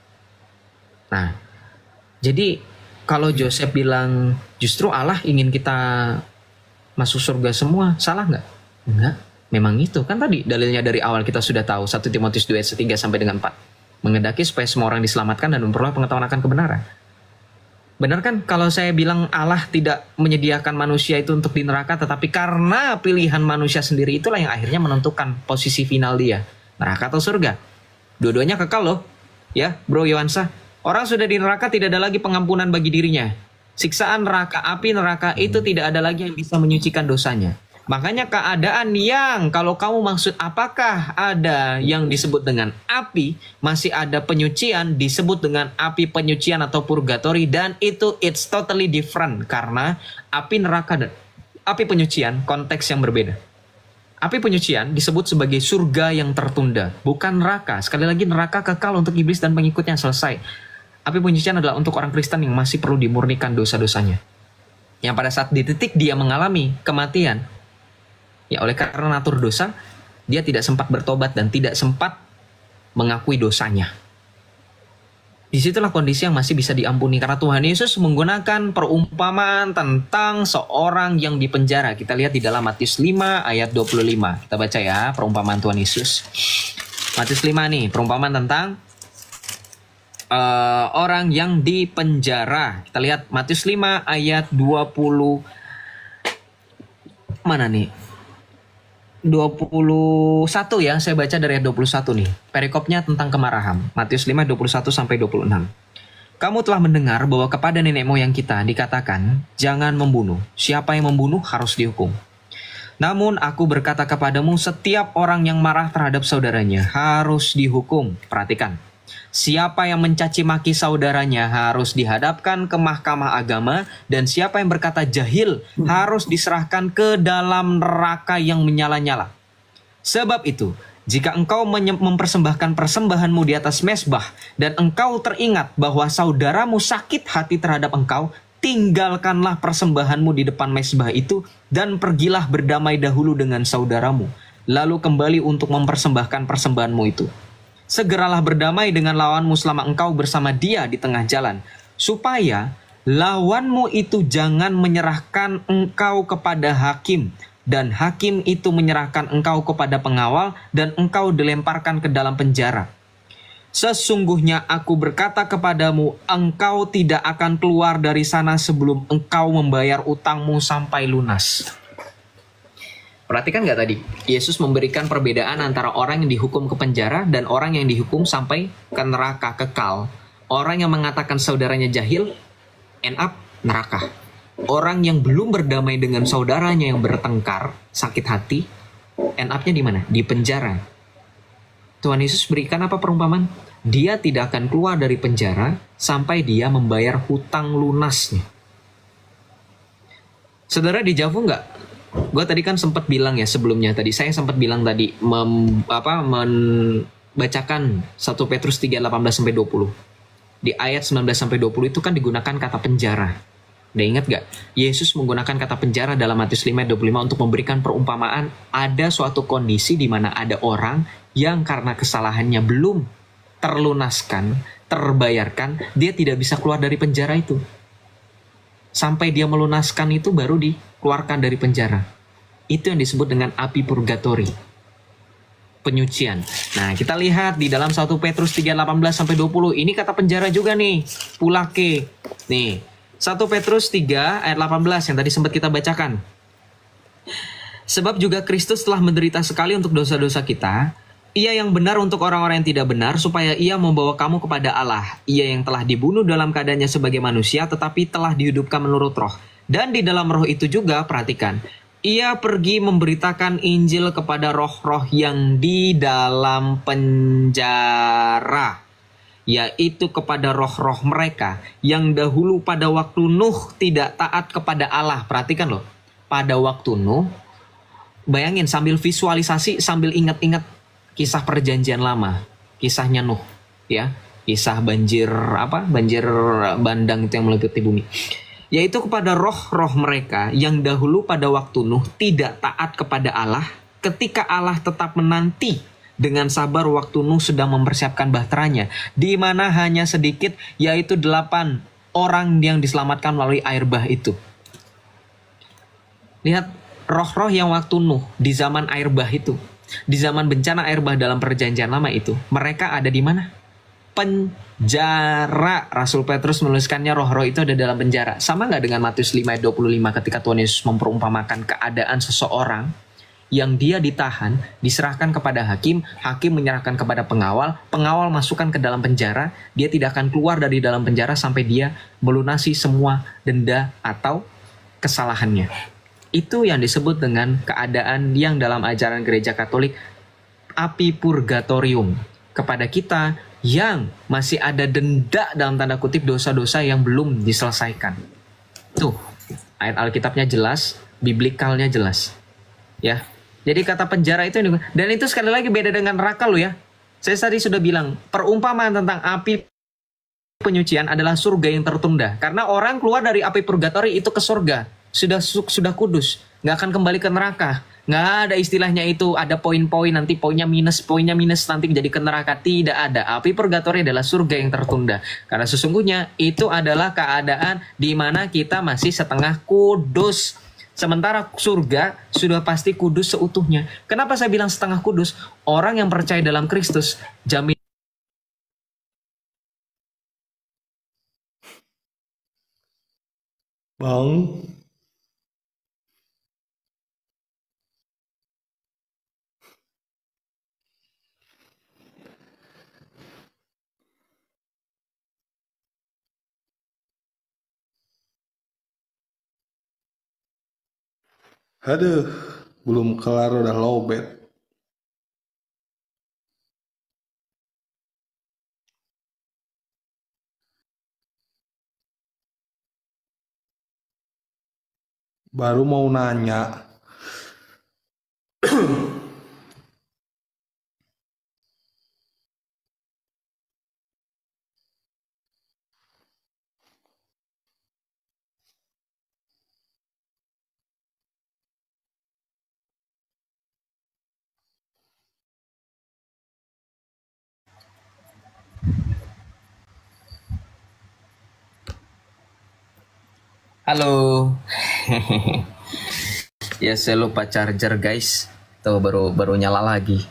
[SPEAKER 2] Nah, jadi kalau Joseph bilang justru Allah ingin kita masuk surga semua, salah nggak? Enggak, memang itu. Kan tadi dalilnya dari awal kita sudah tahu, 1 Timotius 2 ayat 3 sampai dengan 4. Mengendaki supaya semua orang diselamatkan dan memperoleh pengetahuan akan kebenaran. Benar kan kalau saya bilang Allah tidak menyediakan manusia itu untuk di neraka, tetapi karena pilihan manusia sendiri itulah yang akhirnya menentukan posisi final dia, neraka atau surga. Dua-duanya kekal loh. Ya bro Yohansa, orang sudah di neraka tidak ada lagi pengampunan bagi dirinya. Siksaan neraka, api neraka itu tidak ada lagi yang bisa menyucikan dosanya. Makanya keadaan yang kalau kamu maksud apakah ada yang disebut dengan api, masih ada penyucian disebut dengan api penyucian atau purgatori, dan itu it's totally different karena api neraka dan api penyucian konteks yang berbeda. Api penyucian disebut sebagai surga yang tertunda, bukan neraka. Sekali lagi neraka kekal untuk iblis dan pengikutnya, selesai. Api penyucian adalah untuk orang Kristen yang masih perlu dimurnikan dosa-dosanya. Yang pada saat di titik dia mengalami kematian, ya oleh karena natur dosa, dia tidak sempat bertobat dan tidak sempat mengakui dosanya. Disitulah kondisi yang masih bisa diampuni karena Tuhan Yesus menggunakan perumpamaan tentang seorang yang dipenjara. Kita lihat di dalam Matius 5 ayat 25. Kita baca ya perumpamaan Tuhan Yesus. Matius 5 nih, perumpamaan tentang orang yang dipenjara. Kita lihat Matius 5 ayat 20. Mana nih? 21 ya, saya baca dari ayat 21 nih. Perikopnya tentang kemarahan. Matius 5, 21 sampai 26. Kamu telah mendengar bahwa kepada nenek moyang kita dikatakan, jangan membunuh. Siapa yang membunuh harus dihukum. Namun aku berkata kepadamu, setiap orang yang marah terhadap saudaranya harus dihukum. Perhatikan. Siapa yang mencaci maki saudaranya harus dihadapkan ke mahkamah agama, dan siapa yang berkata jahil harus diserahkan ke dalam neraka yang menyala-nyala. Sebab itu, jika engkau mempersembahkan persembahanmu di atas mezbah, dan engkau teringat bahwa saudaramu sakit hati terhadap engkau, tinggalkanlah persembahanmu di depan mezbah itu, dan pergilah berdamai dahulu dengan saudaramu, lalu kembali untuk mempersembahkan persembahanmu itu. Segeralah berdamai dengan lawanmu selama engkau bersama dia di tengah jalan, supaya lawanmu itu jangan menyerahkan engkau kepada hakim, dan hakim itu menyerahkan engkau kepada pengawal, dan engkau dilemparkan ke dalam penjara. Sesungguhnya aku berkata kepadamu, engkau tidak akan keluar dari sana sebelum engkau membayar utangmu sampai lunas. Perhatikan nggak tadi? Yesus memberikan perbedaan antara orang yang dihukum ke penjara dan orang yang dihukum sampai ke neraka kekal. Orang yang mengatakan saudaranya jahil, end up neraka. Orang yang belum berdamai dengan saudaranya yang bertengkar, sakit hati, end up-nya di mana? Di penjara. Tuhan Yesus berikan apa perumpamaan? Dia tidak akan keluar dari penjara sampai dia membayar hutang lunasnya. Saudara, dijawab nggak? Gue tadi kan sempat bilang ya sebelumnya tadi, saya sempat bilang tadi membacakan 1 Petrus 3, 18-20. Di ayat 19-20 itu kan digunakan kata penjara. Udah ingat gak? Yesus menggunakan kata penjara dalam Matius 5, 25 untuk memberikan perumpamaan ada suatu kondisi di mana ada orang yang karena kesalahannya belum terlunaskan, terbayarkan, dia tidak bisa keluar dari penjara itu. Sampai dia melunaskan itu baru dikeluarkan dari penjara. Itu yang disebut dengan api purgatori. Penyucian. Nah, kita lihat di dalam 1 Petrus 3, 18-20. Ini kata penjara juga nih. Pulake. Nih, 1 Petrus 3 ayat 18 yang tadi sempat kita bacakan. Sebab juga Kristus telah menderita sekali untuk dosa-dosa kita. Ia yang benar untuk orang-orang yang tidak benar, supaya ia membawa kamu kepada Allah. Ia yang telah dibunuh dalam keadaannya sebagai manusia, tetapi telah dihidupkan menurut roh. Dan di dalam roh itu juga, perhatikan, ia pergi memberitakan Injil kepada roh-roh yang di dalam penjara, yaitu kepada roh-roh mereka yang dahulu pada waktu Nuh tidak taat kepada Allah. Perhatikan loh, pada waktu Nuh, bayangin sambil visualisasi, sambil ingat-ingat kisah perjanjian lama, kisahnya Nuh, ya, kisah banjir bandang itu yang meliputi bumi, yaitu kepada roh-roh mereka yang dahulu pada waktu Nuh tidak taat kepada Allah, ketika Allah tetap menanti dengan sabar waktu Nuh sedang mempersiapkan bahteranya, di mana hanya sedikit, yaitu 8 orang yang diselamatkan melalui air bah itu. Lihat, roh-roh yang waktu Nuh di zaman air bah itu, di zaman bencana air bah dalam perjanjian lama itu, mereka ada di mana? Penjara. Rasul Petrus menuliskannya roh-roh itu ada dalam penjara. Sama nggak dengan Matius 5 ayat 25 ketika Tuhan Yesus memperumpamakan keadaan seseorang yang dia ditahan, diserahkan kepada hakim, hakim menyerahkan kepada pengawal, pengawal masukkan ke dalam penjara, dia tidak akan keluar dari dalam penjara sampai dia melunasi semua denda atau kesalahannya. Itu yang disebut dengan keadaan yang dalam ajaran gereja Katolik api purgatorium kepada kita yang masih ada denda dalam tanda kutip dosa-dosa yang belum diselesaikan. Tuh, ayat Alkitabnya jelas, biblikalnya jelas. Ya. Jadi kata penjara itu, dan itu sekali lagi beda dengan neraka loh ya. Saya tadi sudah bilang, perumpamaan tentang api penyucian adalah surga yang tertunda. Karena orang keluar dari api purgatori itu ke surga. Sudah kudus, nggak akan kembali ke neraka. Nggak ada istilahnya itu ada poin-poin nanti poinnya minus nanti jadi ke neraka. Tidak ada. Api purgatori adalah surga yang tertunda, karena sesungguhnya itu adalah keadaan di mana kita masih setengah kudus, sementara surga sudah pasti kudus seutuhnya. Kenapa saya bilang setengah kudus? Orang yang percaya dalam Kristus jamin
[SPEAKER 3] Bang, aduh, belum kelar udah lowbat. Baru mau nanya.
[SPEAKER 2] Halo. Ya saya lupa charger guys. Tuh baru nyala lagi.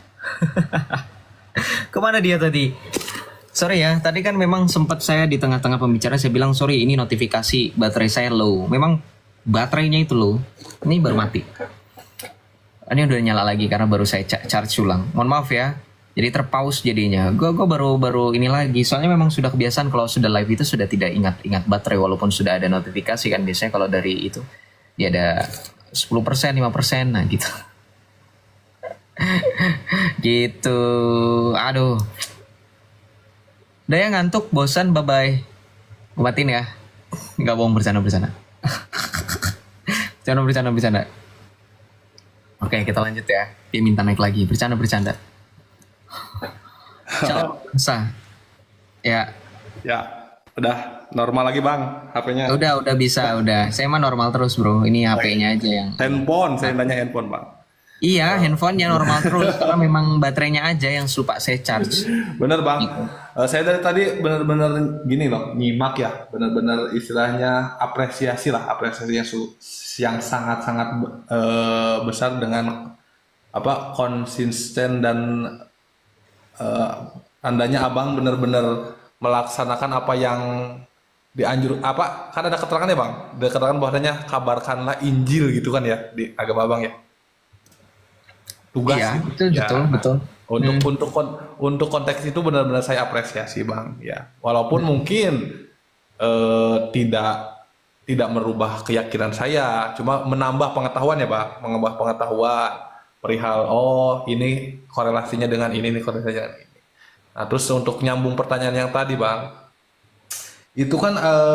[SPEAKER 2] Kemana dia tadi? Sorry ya, tadi kan memang sempat saya di tengah-tengah pembicaraan saya bilang sorry ini notifikasi baterai saya low. Memang baterainya itu low. Ini baru mati. Ini udah nyala lagi karena baru saya charge ulang. Mohon maaf ya. Jadi terpause jadinya. Gue baru ini lagi. Soalnya memang sudah kebiasaan kalau sudah live itu sudah tidak ingat baterai walaupun sudah ada notifikasi kan biasanya kalau dari itu dia ada 10%, 5%, nah gitu. Gitu. Aduh. Udah ya ngantuk, bosan, bye-bye. Gue matiin ya. Nggak bohong, bercanda. Bercanda. Oke, kita lanjut ya. Dia minta naik lagi. Bercanda. Sah. Ya.
[SPEAKER 3] Ya, udah normal lagi bang, HP-nya.
[SPEAKER 2] Udah bisa, udah. Saya mah normal terus bro. Ini HP-nya aja yang.
[SPEAKER 3] Handphone, saya tanya handphone bang.
[SPEAKER 2] Iya, handphonenya normal terus. Karena memang baterainya aja yang lupa saya charge.
[SPEAKER 3] Bener bang. Saya dari tadi bener-bener gini loh, nyimak ya. Bener-bener istilahnya apresiasinya yang sangat-sangat besar dengan apa konsisten dan tandanya abang bener-bener melaksanakan apa yang apa kan ada keterangan ya bang, ada keterangan bahwasanya kabarkanlah Injil gitu kan ya di agama abang ya, tugas
[SPEAKER 2] Iya,
[SPEAKER 3] gitu.
[SPEAKER 2] betul.
[SPEAKER 3] Untuk konteks itu benar-benar saya apresiasi bang ya, walaupun mungkin tidak merubah keyakinan saya, cuma menambah pengetahuan ya bang, menambah pengetahuan perihal ini korelasinya dengan ini korelasinya dengan ini. Nah terus untuk nyambung pertanyaan yang tadi bang, itu kan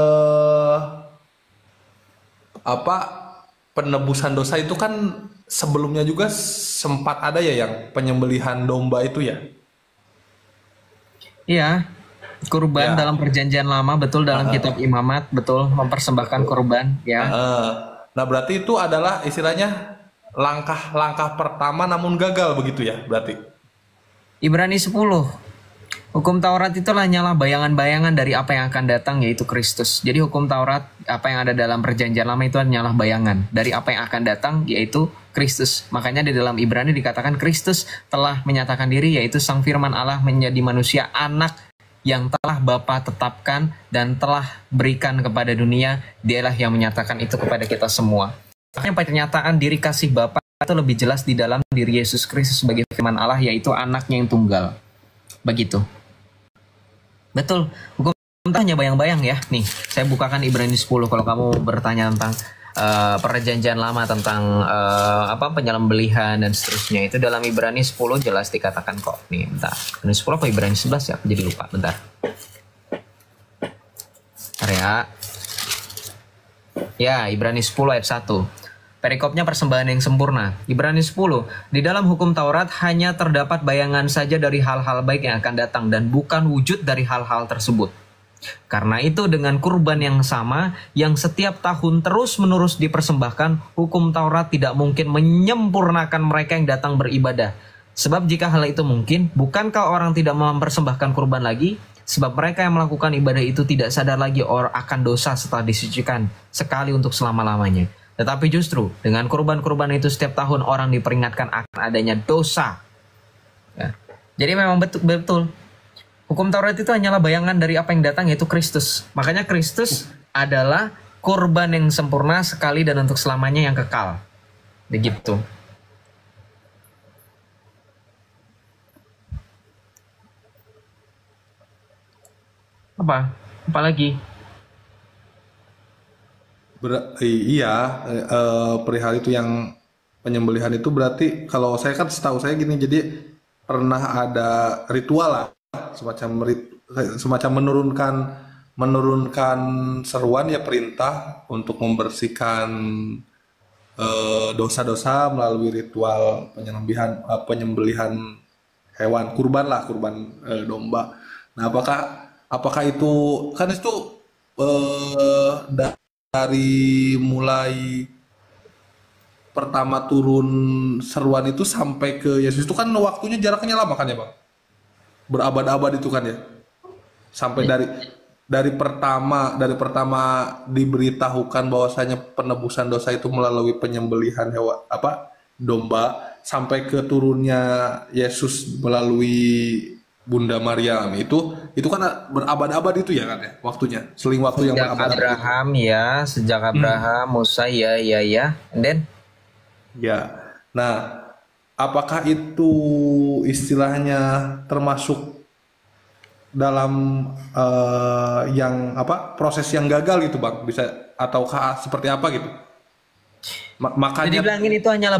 [SPEAKER 3] apa penebusan dosa itu kan sebelumnya juga sempat ada ya yang penyembelihan domba itu ya.
[SPEAKER 2] Iya, kurban
[SPEAKER 3] Ya.
[SPEAKER 2] dalam perjanjian lama betul dalam kitab Imamat betul mempersembahkan kurban ya.
[SPEAKER 3] Nah berarti itu adalah istilahnya langkah pertama namun gagal begitu ya berarti.
[SPEAKER 2] Ibrani 10. Hukum Taurat itu hanyalah bayangan-bayangan dari apa yang akan datang yaitu Kristus. Jadi hukum Taurat apa yang ada dalam perjanjian lama itu hanyalah bayangan dari apa yang akan datang yaitu Kristus. Makanya di dalam Ibrani dikatakan Kristus telah menyatakan diri yaitu Sang Firman Allah menjadi manusia anak yang telah Bapa tetapkan dan telah berikan kepada dunia. Dialah yang menyatakan itu kepada kita semua. Makanya pernyataan diri kasih Bapa itu lebih jelas di dalam diri Yesus Kristus sebagai firman Allah yaitu anaknya yang tunggal. Begitu. Betul. Hukum hanya bayang-bayang ya. Nih, saya bukakan Ibrani 10 kalau kamu bertanya tentang perjanjian lama tentang penyembelihan dan seterusnya. Itu dalam Ibrani 10 jelas dikatakan kok. Nih, bentar. Ibrani 10 apa Ibrani 11 ya? Aku jadi lupa. Bentar. Ya, Ibrani 10 ayat 1. Perikopnya persembahan yang sempurna. Ibrani 10. Di dalam hukum Taurat hanya terdapat bayangan saja dari hal-hal baik yang akan datang dan bukan wujud dari hal-hal tersebut. Karena itu dengan kurban yang sama yang setiap tahun terus-menerus dipersembahkan, hukum Taurat tidak mungkin menyempurnakan mereka yang datang beribadah. Sebab jika hal itu mungkin, bukankah orang tidak mempersembahkan kurban lagi? Sebab mereka yang melakukan ibadah itu tidak sadar lagi akan dosa setelah disucikan sekali untuk selama-lamanya. Tetapi justru dengan kurban-kurban itu setiap tahun orang diperingatkan akan adanya dosa. Ya. Jadi memang betul. Hukum Taurat itu hanyalah bayangan dari apa yang datang yaitu Kristus. Makanya Kristus adalah kurban yang sempurna sekali dan untuk selamanya yang kekal. Begitu. Apa? Apalagi?
[SPEAKER 3] Iya, perihal itu yang penyembelihan itu berarti kalau saya kan setahu saya gini, jadi pernah ada ritual lah, semacam menurunkan seruan ya, perintah untuk membersihkan dosa-dosa melalui ritual penyembelihan hewan kurban lah, kurban domba. Nah, apakah itu kan itu dari mulai pertama turun seruan itu sampai ke Yesus itu kan waktunya jaraknya lama kan ya Bang? Berabad-abad itu kan ya. Sampai dari pertama diberitahukan bahwasanya penebusan dosa itu melalui penyembelihan hewan domba, sampai ke turunnya Yesus melalui Bunda Maria itu kan berabad-abad itu ya kan ya waktunya, seling waktu yang
[SPEAKER 2] Sejak
[SPEAKER 3] berabad-abad.
[SPEAKER 2] Abraham ya, sejak Abraham, Musa ya. And then
[SPEAKER 3] Ya. Nah, apakah itu istilahnya termasuk dalam proses yang gagal gitu Bang? Bisa ataukah seperti apa gitu?
[SPEAKER 2] jadi
[SPEAKER 3] Makanya
[SPEAKER 2] bilangin itu hanyalah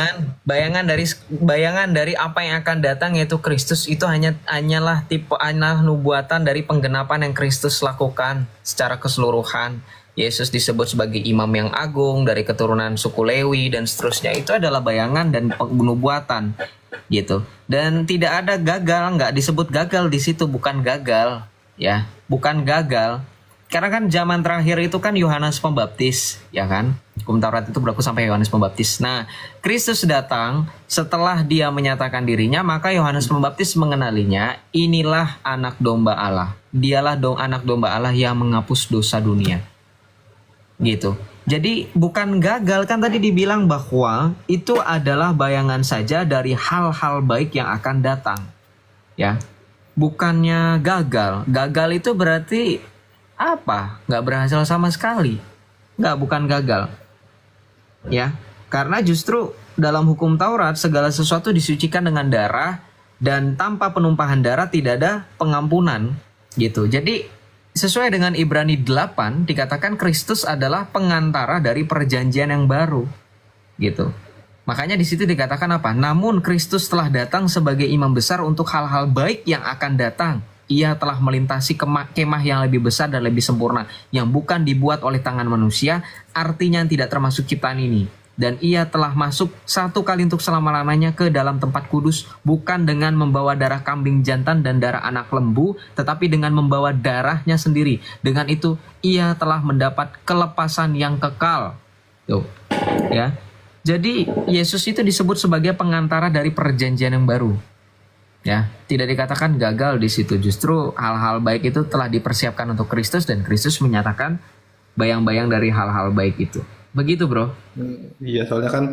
[SPEAKER 2] bayangan dari apa yang akan datang, yaitu Kristus. Itu hanyalah nubuatan dari penggenapan yang Kristus lakukan secara keseluruhan. Yesus disebut sebagai imam yang agung dari keturunan suku Lewi dan seterusnya. Itu adalah bayangan dan nubuatan gitu. Dan tidak ada gagal, nggak disebut gagal di situ, bukan gagal ya, bukan gagal. Karena kan zaman terakhir itu kan Yohanes Pembaptis, ya kan? Hukum Taurat itu berlaku sampai Yohanes Pembaptis. Nah, Kristus datang setelah dia menyatakan dirinya, maka Yohanes Pembaptis mengenalinya, inilah anak domba Allah. Dialah anak domba Allah yang menghapus dosa dunia. Gitu. Jadi bukan gagal, kan tadi dibilang bahwa itu adalah bayangan saja dari hal-hal baik yang akan datang. Ya. Bukannya gagal. Gagal itu berarti apa? Nggak berhasil sama sekali. Bukan gagal. Ya, karena justru dalam hukum Taurat segala sesuatu disucikan dengan darah, dan tanpa penumpahan darah tidak ada pengampunan gitu. Jadi sesuai dengan Ibrani 8 dikatakan Kristus adalah pengantara dari perjanjian yang baru gitu. Makanya di situ dikatakan apa? Namun Kristus telah datang sebagai imam besar untuk hal-hal baik yang akan datang. Ia telah melintasi kemah yang lebih besar dan lebih sempurna, yang bukan dibuat oleh tangan manusia, artinya tidak termasuk ciptaan ini. Dan ia telah masuk satu kali untuk selama-lamanya ke dalam tempat kudus, bukan dengan membawa darah kambing jantan dan darah anak lembu, tetapi dengan membawa darahnya sendiri. Dengan itu ia telah mendapat kelepasan yang kekal. Tuh, ya. Jadi Yesus itu disebut sebagai pengantara dari perjanjian yang baru. Ya, tidak dikatakan gagal di situ. Justru hal-hal baik itu telah dipersiapkan untuk Kristus, dan Kristus menyatakan bayang-bayang dari hal-hal baik itu. Begitu, Bro.
[SPEAKER 3] Iya, soalnya kan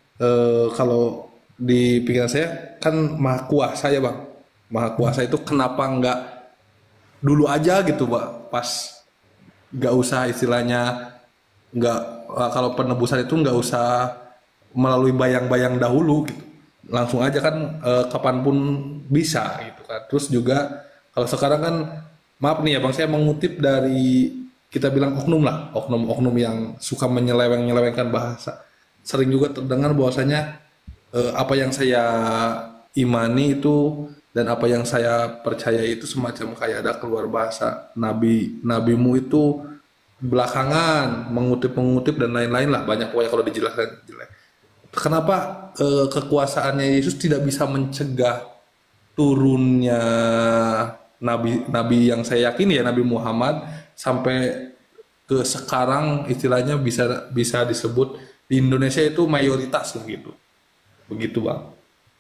[SPEAKER 3] kalau di pikiran saya kan maha kuasa ya Bang. Maha kuasa itu kenapa nggak dulu aja gitu Pak, pas nggak usah istilahnya, nggak kalau penebusan itu nggak usah melalui bayang-bayang dahulu gitu. Langsung aja kan kapanpun bisa gitu kan. Terus juga kalau sekarang kan, maaf nih ya Bang, saya mengutip dari, kita bilang oknum lah, oknum-oknum yang suka menyelewengkan bahasa. Sering juga terdengar bahwasanya apa yang saya imani itu dan apa yang saya percaya itu semacam kayak ada keluar bahasa nabimu itu belakangan mengutip dan lain-lain lah, banyak pokoknya kalau dijelaskan jelek. Kenapa kekuasaannya Yesus tidak bisa mencegah turunnya nabi yang saya yakini ya, Nabi Muhammad, sampai ke sekarang istilahnya bisa disebut di Indonesia itu mayoritas lah gitu. Begitu Bang.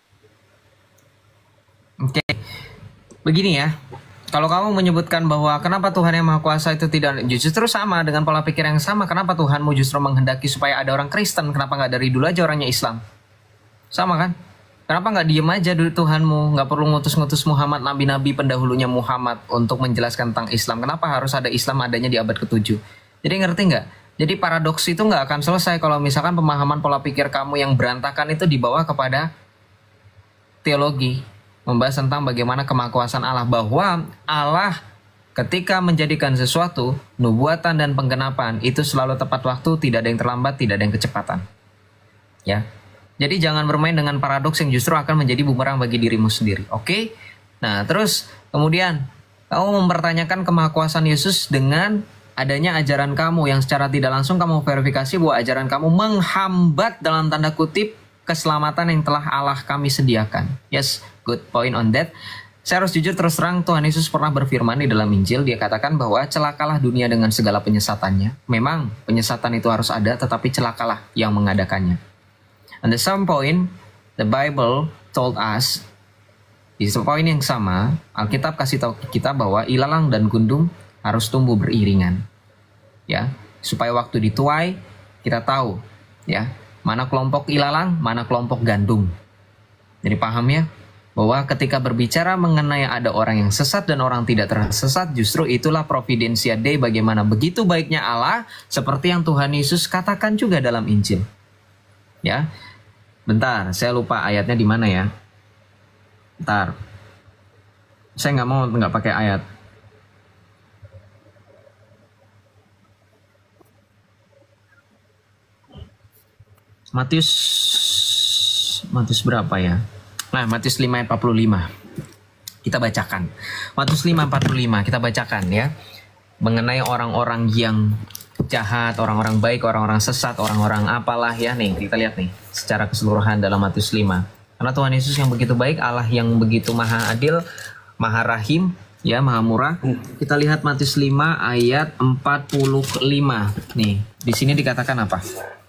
[SPEAKER 2] Oke. Begini ya. Kalau kamu menyebutkan bahwa kenapa Tuhan yang Maha Kuasa itu tidak, justru sama dengan pola pikir yang sama. Kenapa Tuhanmu justru menghendaki supaya ada orang Kristen? Kenapa nggak dari dulu aja orangnya Islam? Sama kan? Kenapa nggak diem aja dulu Tuhanmu? Nggak perlu ngutus-ngutus Muhammad, nabi-nabi pendahulunya Muhammad untuk menjelaskan tentang Islam. Kenapa harus ada Islam adanya di abad ke-7? Jadi ngerti nggak? Jadi paradoks itu nggak akan selesai kalau misalkan pemahaman pola pikir kamu yang berantakan itu dibawa kepada teologi. Membahas tentang bagaimana kemahakuasaan Allah. Bahwa Allah ketika menjadikan sesuatu, nubuatan dan penggenapan itu selalu tepat waktu, tidak ada yang terlambat, tidak ada yang kecepatan. Ya. Jadi jangan bermain dengan paradoks yang justru akan menjadi bumerang bagi dirimu sendiri. Oke? Nah, terus kemudian kamu mempertanyakan kemahakuasaan Yesus dengan adanya ajaran kamu yang secara tidak langsung kamu verifikasi bahwa ajaran kamu menghambat dalam tanda kutip keselamatan yang telah Allah kami sediakan. Yes, good point on that. Saya harus jujur terus terang, Tuhan Yesus pernah berfirman di dalam Injil, dia katakan bahwa celakalah dunia dengan segala penyesatannya. Memang penyesatan itu harus ada, tetapi celakalah yang mengadakannya. And at some point, the Bible told us, di poin yang sama, Alkitab kasih tahu kita bahwa ilalang dan gundum harus tumbuh beriringan, ya, supaya waktu dituai kita tahu, ya, mana kelompok ilalang, mana kelompok gandum. Jadi paham ya, bahwa ketika berbicara mengenai ada orang yang sesat dan orang tidak tersesat, justru itulah providensia Dei, bagaimana begitu baiknya Allah, seperti yang Tuhan Yesus katakan juga dalam Injil. Ya, bentar, saya lupa ayatnya di mana ya. Bentar, saya nggak pakai ayat. Matius berapa ya? Nah, Matius 5 ayat 45. Kita bacakan. Matius 5 ayat 45 kita bacakan ya. Mengenai orang-orang yang jahat, orang-orang baik, orang-orang sesat, orang-orang apalah ya nih. Kita lihat nih secara keseluruhan dalam Matius 5. Karena Tuhan Yesus yang begitu baik, Allah yang begitu maha adil, maha rahim, ya, maha murah. Kita lihat Matius 5 ayat 45. Nih, di sini dikatakan apa?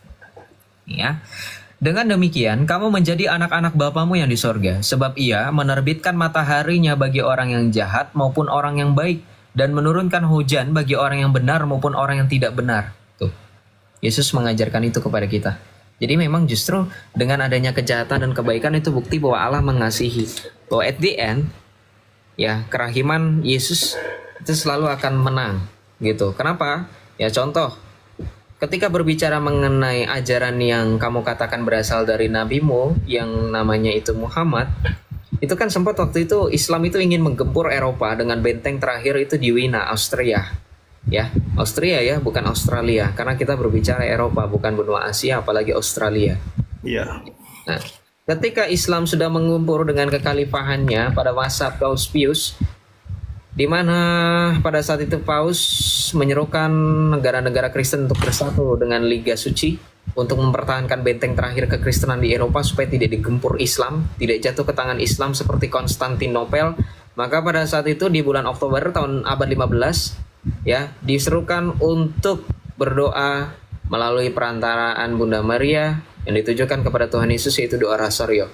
[SPEAKER 2] Ya. Dengan demikian, kamu menjadi anak-anak Bapamu yang di sorga, sebab Ia menerbitkan mataharinya bagi orang yang jahat maupun orang yang baik, dan menurunkan hujan bagi orang yang benar maupun orang yang tidak benar. Tuh, Yesus mengajarkan itu kepada kita. Jadi memang justru dengan adanya kejahatan dan kebaikan itu bukti bahwa Allah mengasihi. Bahwa at the end, ya, kerahiman Yesus itu selalu akan menang, gitu. Kenapa? Ya, contoh. Ketika berbicara mengenai ajaran yang kamu katakan berasal dari nabimu yang namanya itu Muhammad, itu kan sempat waktu itu Islam itu ingin menggempur Eropa dengan benteng terakhir itu di Wina, Austria. Ya, Austria ya, bukan Australia. Karena kita berbicara Eropa, bukan benua Asia, apalagi Australia.
[SPEAKER 3] Iya.
[SPEAKER 2] Nah, ketika Islam sudah menggempur dengan kekhalifahannya pada masa Paus Pius, di mana pada saat itu Paus menyerukan negara-negara Kristen untuk bersatu dengan Liga Suci untuk mempertahankan benteng terakhir kekristenan di Eropa supaya tidak digempur Islam, tidak jatuh ke tangan Islam seperti Konstantinopel. Maka pada saat itu di bulan Oktober tahun abad 15, ya, diserukan untuk berdoa melalui perantaraan Bunda Maria yang ditujukan kepada Tuhan Yesus, yaitu doa Rosario.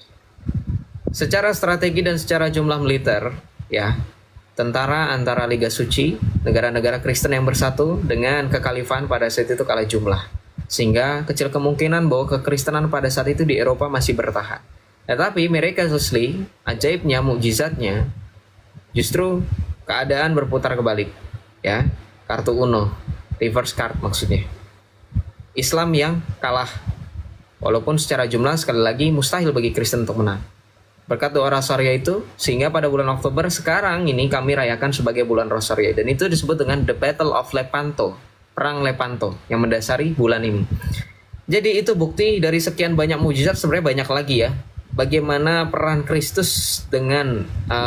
[SPEAKER 2] Secara strategi dan secara jumlah militer, ya, tentara antara Liga Suci, negara-negara Kristen yang bersatu dengan kekhalifahan pada saat itu kalah jumlah. Sehingga kecil kemungkinan bahwa kekristenan pada saat itu di Eropa masih bertahan. Tetapi miraculously, ajaibnya, mukjizatnya, justru keadaan berputar kebalik. Ya, kartu Uno, reverse card maksudnya. Islam yang kalah. Walaupun secara jumlah sekali lagi mustahil bagi Kristen untuk menang. Berkat doa Rosario itu, sehingga pada bulan Oktober sekarang ini kami rayakan sebagai bulan Rosario. Dan itu disebut dengan The Battle of Lepanto, Perang Lepanto, yang mendasari bulan ini. Jadi itu bukti dari sekian banyak mujizat, sebenarnya banyak lagi ya. Bagaimana peran Kristus dengan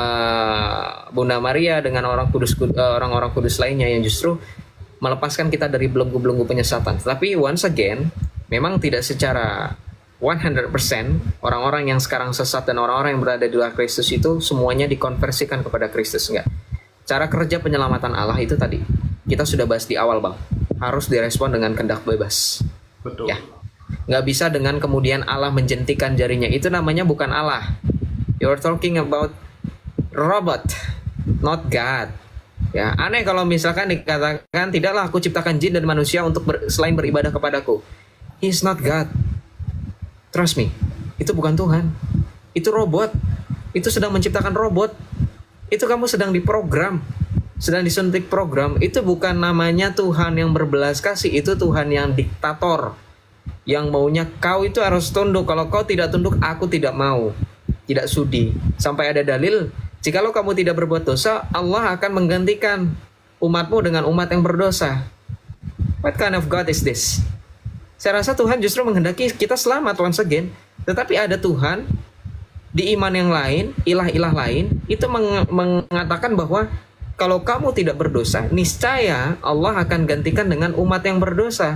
[SPEAKER 2] Bunda Maria, dengan orang-orang kudus lainnya yang justru melepaskan kita dari belenggu-belenggu penyesatan. Tapi once again, memang tidak secara 100% orang-orang yang sekarang sesat dan orang-orang yang berada di luar Kristus itu semuanya dikonversikan kepada Kristus, enggak. Cara kerja penyelamatan Allah itu tadi kita sudah bahas di awal, Bang. Harus direspon dengan kehendak bebas.
[SPEAKER 3] Betul.
[SPEAKER 2] Ya. Nggak bisa dengan kemudian Allah menjentikan jarinya. Itu namanya bukan Allah. You're talking about robot, not God. Ya, aneh kalau misalkan dikatakan tidaklah aku ciptakan jin dan manusia untuk selain beribadah kepadaku. He's not God. Trust me, itu bukan Tuhan. Itu robot. Itu sedang menciptakan robot. Itu kamu sedang diprogram sedang disuntik program, itu bukan namanya Tuhan yang berbelas kasih, itu Tuhan yang diktator. Yang maunya kau itu harus tunduk. Kalau kau tidak tunduk, aku tidak mau, tidak sudi. Sampai ada dalil, jikalau kamu tidak berbuat dosa, Allah akan menggantikan umatmu dengan umat yang berdosa. What kind of God is this? Saya rasa Tuhan justru menghendaki kita selamat once again. Tetapi ada Tuhan di iman yang lain, ilah-ilah lain, itu mengatakan bahwa kalau kamu tidak berdosa, niscaya Allah akan gantikan dengan umat yang berdosa.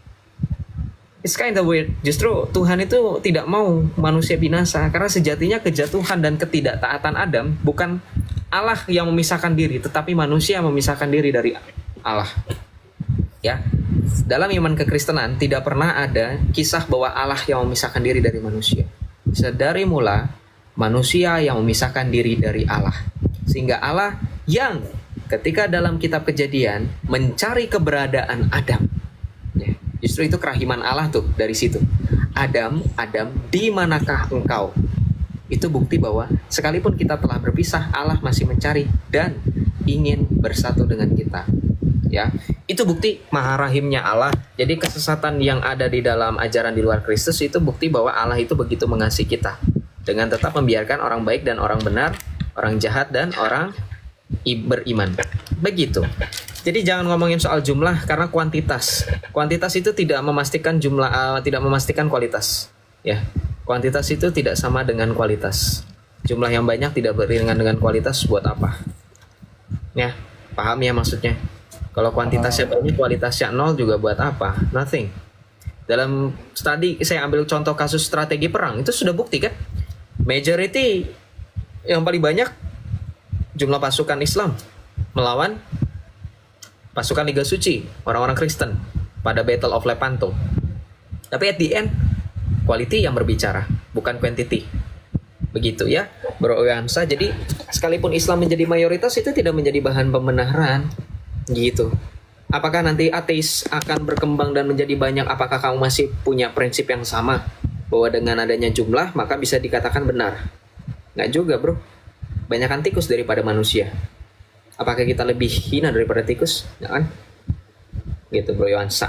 [SPEAKER 2] It's kind of weird. Justru Tuhan itu tidak mau manusia binasa, karena sejatinya kejatuhan dan ketidaktaatan Adam bukan Allah yang memisahkan diri, tetapi manusia yang memisahkan diri dari Allah. Ya, dalam iman kekristenan tidak pernah ada kisah bahwa Allah yang memisahkan diri dari manusia. Sedari mula manusia yang memisahkan diri dari Allah, sehingga Allah yang ketika dalam kitab Kejadian mencari keberadaan Adam, ya, justru itu kerahiman Allah tuh dari situ. Adam, di manakah engkau? Itu bukti bahwa sekalipun kita telah berpisah, Allah masih mencari dan ingin bersatu dengan kita. Ya, itu bukti maha rahimnya Allah. Jadi kesesatan yang ada di dalam ajaran di luar Kristus itu bukti bahwa Allah itu begitu mengasihi kita, dengan tetap membiarkan orang baik dan orang benar, orang jahat dan orang beriman. Begitu. Jadi jangan ngomongin soal jumlah, karena kuantitas itu tidak memastikan jumlah, tidak memastikan kualitas. Ya, kuantitas itu tidak sama dengan kualitas. Jumlah yang banyak tidak beriringan dengan kualitas, buat apa? Ya, paham ya maksudnya? Kalau kuantitasnya banyak, kualitasnya nol, juga buat apa? Nothing. Dalam studi saya ambil contoh kasus strategi perang, itu sudah bukti kan? Majority yang paling banyak jumlah pasukan Islam melawan pasukan Liga Suci, orang-orang Kristen pada Battle of Lepanto. Tapi at the end, quality yang berbicara, bukan quantity. Begitu ya, Bro Yansa. Jadi sekalipun Islam menjadi mayoritas, itu tidak menjadi bahan pembenaran. Gitu. Apakah nanti ateis akan berkembang dan menjadi banyak? Apakah kamu masih punya prinsip yang sama bahwa dengan adanya jumlah maka bisa dikatakan benar? Nggak juga, bro. Banyakan tikus daripada manusia. Apakah kita lebih hina daripada tikus? Nggak kan? Gitu, Bro Yohansa.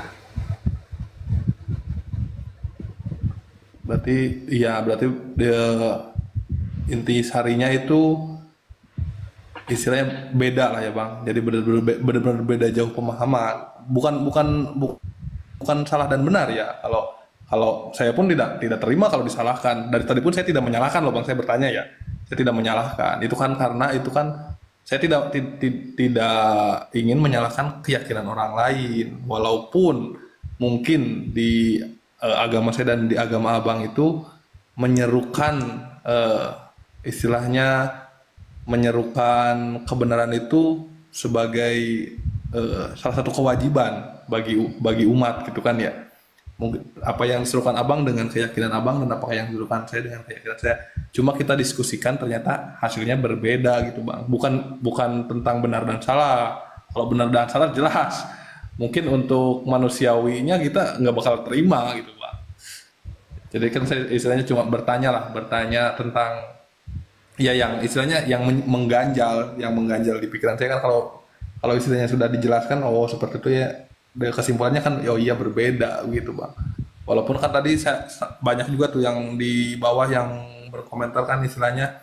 [SPEAKER 3] Berarti inti sarinya itu istilahnya beda lah ya bang. Jadi benar-benar beda jauh pemahaman. Bukan salah dan benar ya. Kalau saya pun tidak terima kalau disalahkan. Dari tadi pun saya tidak menyalahkan loh bang. Saya bertanya ya. Saya tidak menyalahkan. Itu kan karena saya tidak ingin menyalahkan keyakinan orang lain. Walaupun mungkin di agama saya dan di agama abang itu menyerukan istilahnya menyerukan kebenaran itu sebagai salah satu kewajiban bagi umat gitu kan ya. Mungkin apa yang diserukan abang dengan keyakinan abang dan apa yang diserukan saya dengan keyakinan saya. Cuma kita diskusikan ternyata hasilnya berbeda gitu bang. Bukan tentang benar dan salah. Kalau benar dan salah jelas. Mungkin untuk manusiawinya kita nggak bakal terima gitu bang. Jadi kan saya istilahnya cuma bertanya tentang ya yang istilahnya yang mengganjal di pikiran saya kan kalau istilahnya sudah dijelaskan seperti itu ya, kesimpulannya kan iya berbeda gitu bang. Walaupun kan tadi saya banyak juga tuh yang di bawah yang berkomentar kan istilahnya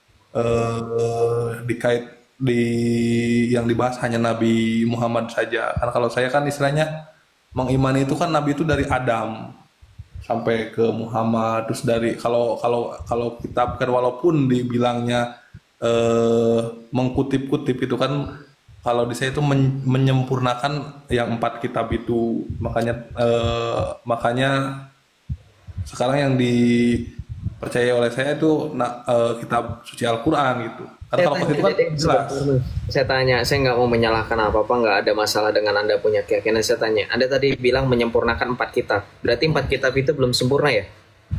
[SPEAKER 3] yang dibahas hanya Nabi Muhammad saja. Kan kalau saya kan istilahnya mengimani itu kan Nabi itu dari Adam sampai ke Muhammad, terus dari kalau kitab kan walaupun dibilangnya mengkutip-kutip itu kan kalau di saya itu menyempurnakan yang 4 kitab itu, makanya sekarang yang dipercaya oleh saya itu kitab suci Al-Quran gitu. Karena kalau itu kan jelas.
[SPEAKER 2] Saya tanya, saya nggak mau menyalahkan apa-apa, nggak ada masalah dengan Anda punya keyakinan. Saya tanya, Anda tadi bilang menyempurnakan 4 kitab. Berarti 4 kitab itu belum sempurna ya?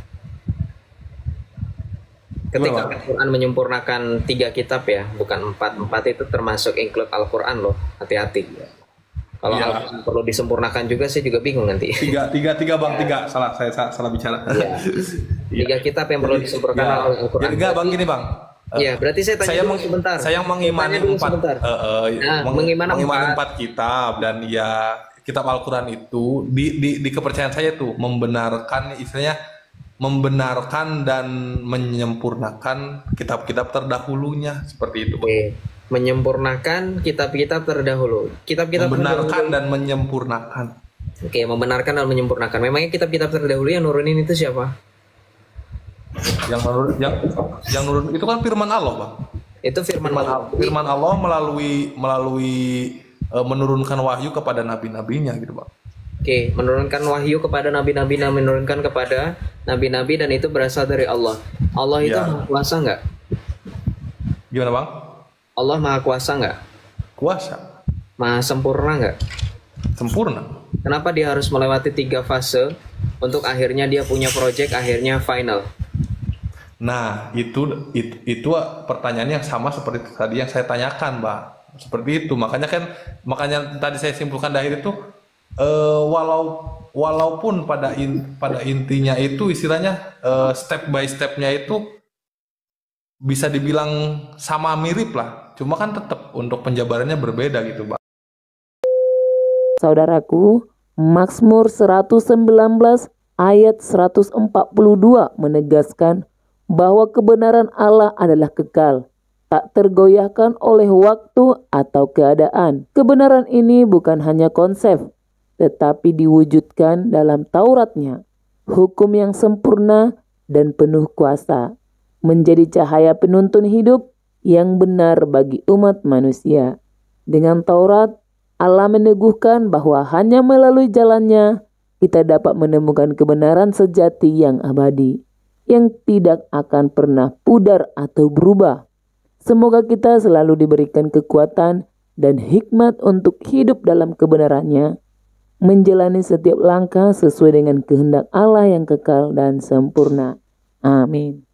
[SPEAKER 2] Ketika Al-Quran menyempurnakan 3 kitab ya, bukan 4. 4 itu termasuk include Al-Quran loh, hati-hati. Kalau Al-Quran perlu disempurnakan juga, saya juga bingung nanti.
[SPEAKER 3] Tiga bang, 3. Saya salah bicara.
[SPEAKER 2] Ya. 3 kitab yang perlu disempurnakan oleh Al-Quran.
[SPEAKER 3] Jadi enggak bang, gini bang.
[SPEAKER 2] Ya, berarti saya tanya
[SPEAKER 3] Saya
[SPEAKER 2] dulu sebentar.
[SPEAKER 3] saya mengimani
[SPEAKER 2] Tanya dulu
[SPEAKER 3] empat
[SPEAKER 2] sebentar. Nah, mengimani
[SPEAKER 3] mengimani
[SPEAKER 2] empat.
[SPEAKER 3] empat kitab, dan ya kitab Al-Quran itu di kepercayaan saya tuh membenarkan, istilahnya membenarkan dan menyempurnakan kitab-kitab terdahulunya, seperti itu Bang.
[SPEAKER 2] Oke. Menyempurnakan kitab-kitab terdahulu. Kitab-kitab
[SPEAKER 3] Membenarkan
[SPEAKER 2] terdahulu.
[SPEAKER 3] dan menyempurnakan.
[SPEAKER 2] Oke, membenarkan dan menyempurnakan. Memangnya kitab-kitab terdahulu yang nurunin itu siapa?
[SPEAKER 3] Yang menurut yang nurun itu kan firman Allah Bang.
[SPEAKER 2] Itu firman Allah.
[SPEAKER 3] Firman Allah melalui menurunkan wahyu kepada nabi-nabinya gitu Bang.
[SPEAKER 2] Oke, menurunkan wahyu kepada nabi-nabi dan menurunkan kepada nabi-nabi, dan itu berasal dari Allah. Allah itu
[SPEAKER 3] Ya.
[SPEAKER 2] maha kuasa nggak?
[SPEAKER 3] Gimana Bang?
[SPEAKER 2] Allah maha kuasa nggak?
[SPEAKER 3] Kuasa,
[SPEAKER 2] Maha sempurna nggak?
[SPEAKER 3] sempurna.
[SPEAKER 2] Kenapa dia harus melewati 3 fase untuk akhirnya dia punya project, akhirnya final?
[SPEAKER 3] Nah, itu pertanyaan yang sama seperti tadi yang saya tanyakan, Mbak. Seperti itu. Makanya tadi saya simpulkan dari itu, walaupun pada intinya itu istilahnya step by stepnya itu bisa dibilang sama mirip lah. Cuma kan tetap untuk penjabarannya berbeda gitu, Mbak.
[SPEAKER 1] Saudaraku, Mazmur 119 ayat 142 menegaskan bahwa kebenaran Allah adalah kekal, tak tergoyahkan oleh waktu atau keadaan. Kebenaran ini bukan hanya konsep, tetapi diwujudkan dalam Tauratnya, hukum yang sempurna dan penuh kuasa, menjadi cahaya penuntun hidup yang benar bagi umat manusia. Dengan Taurat, Allah meneguhkan bahwa hanya melalui jalannya kita dapat menemukan kebenaran sejati yang abadi, yang tidak akan pernah pudar atau berubah. Semoga kita selalu diberikan kekuatan dan hikmat untuk hidup dalam kebenarannya, menjalani setiap langkah sesuai dengan kehendak Allah yang kekal dan sempurna. Amin.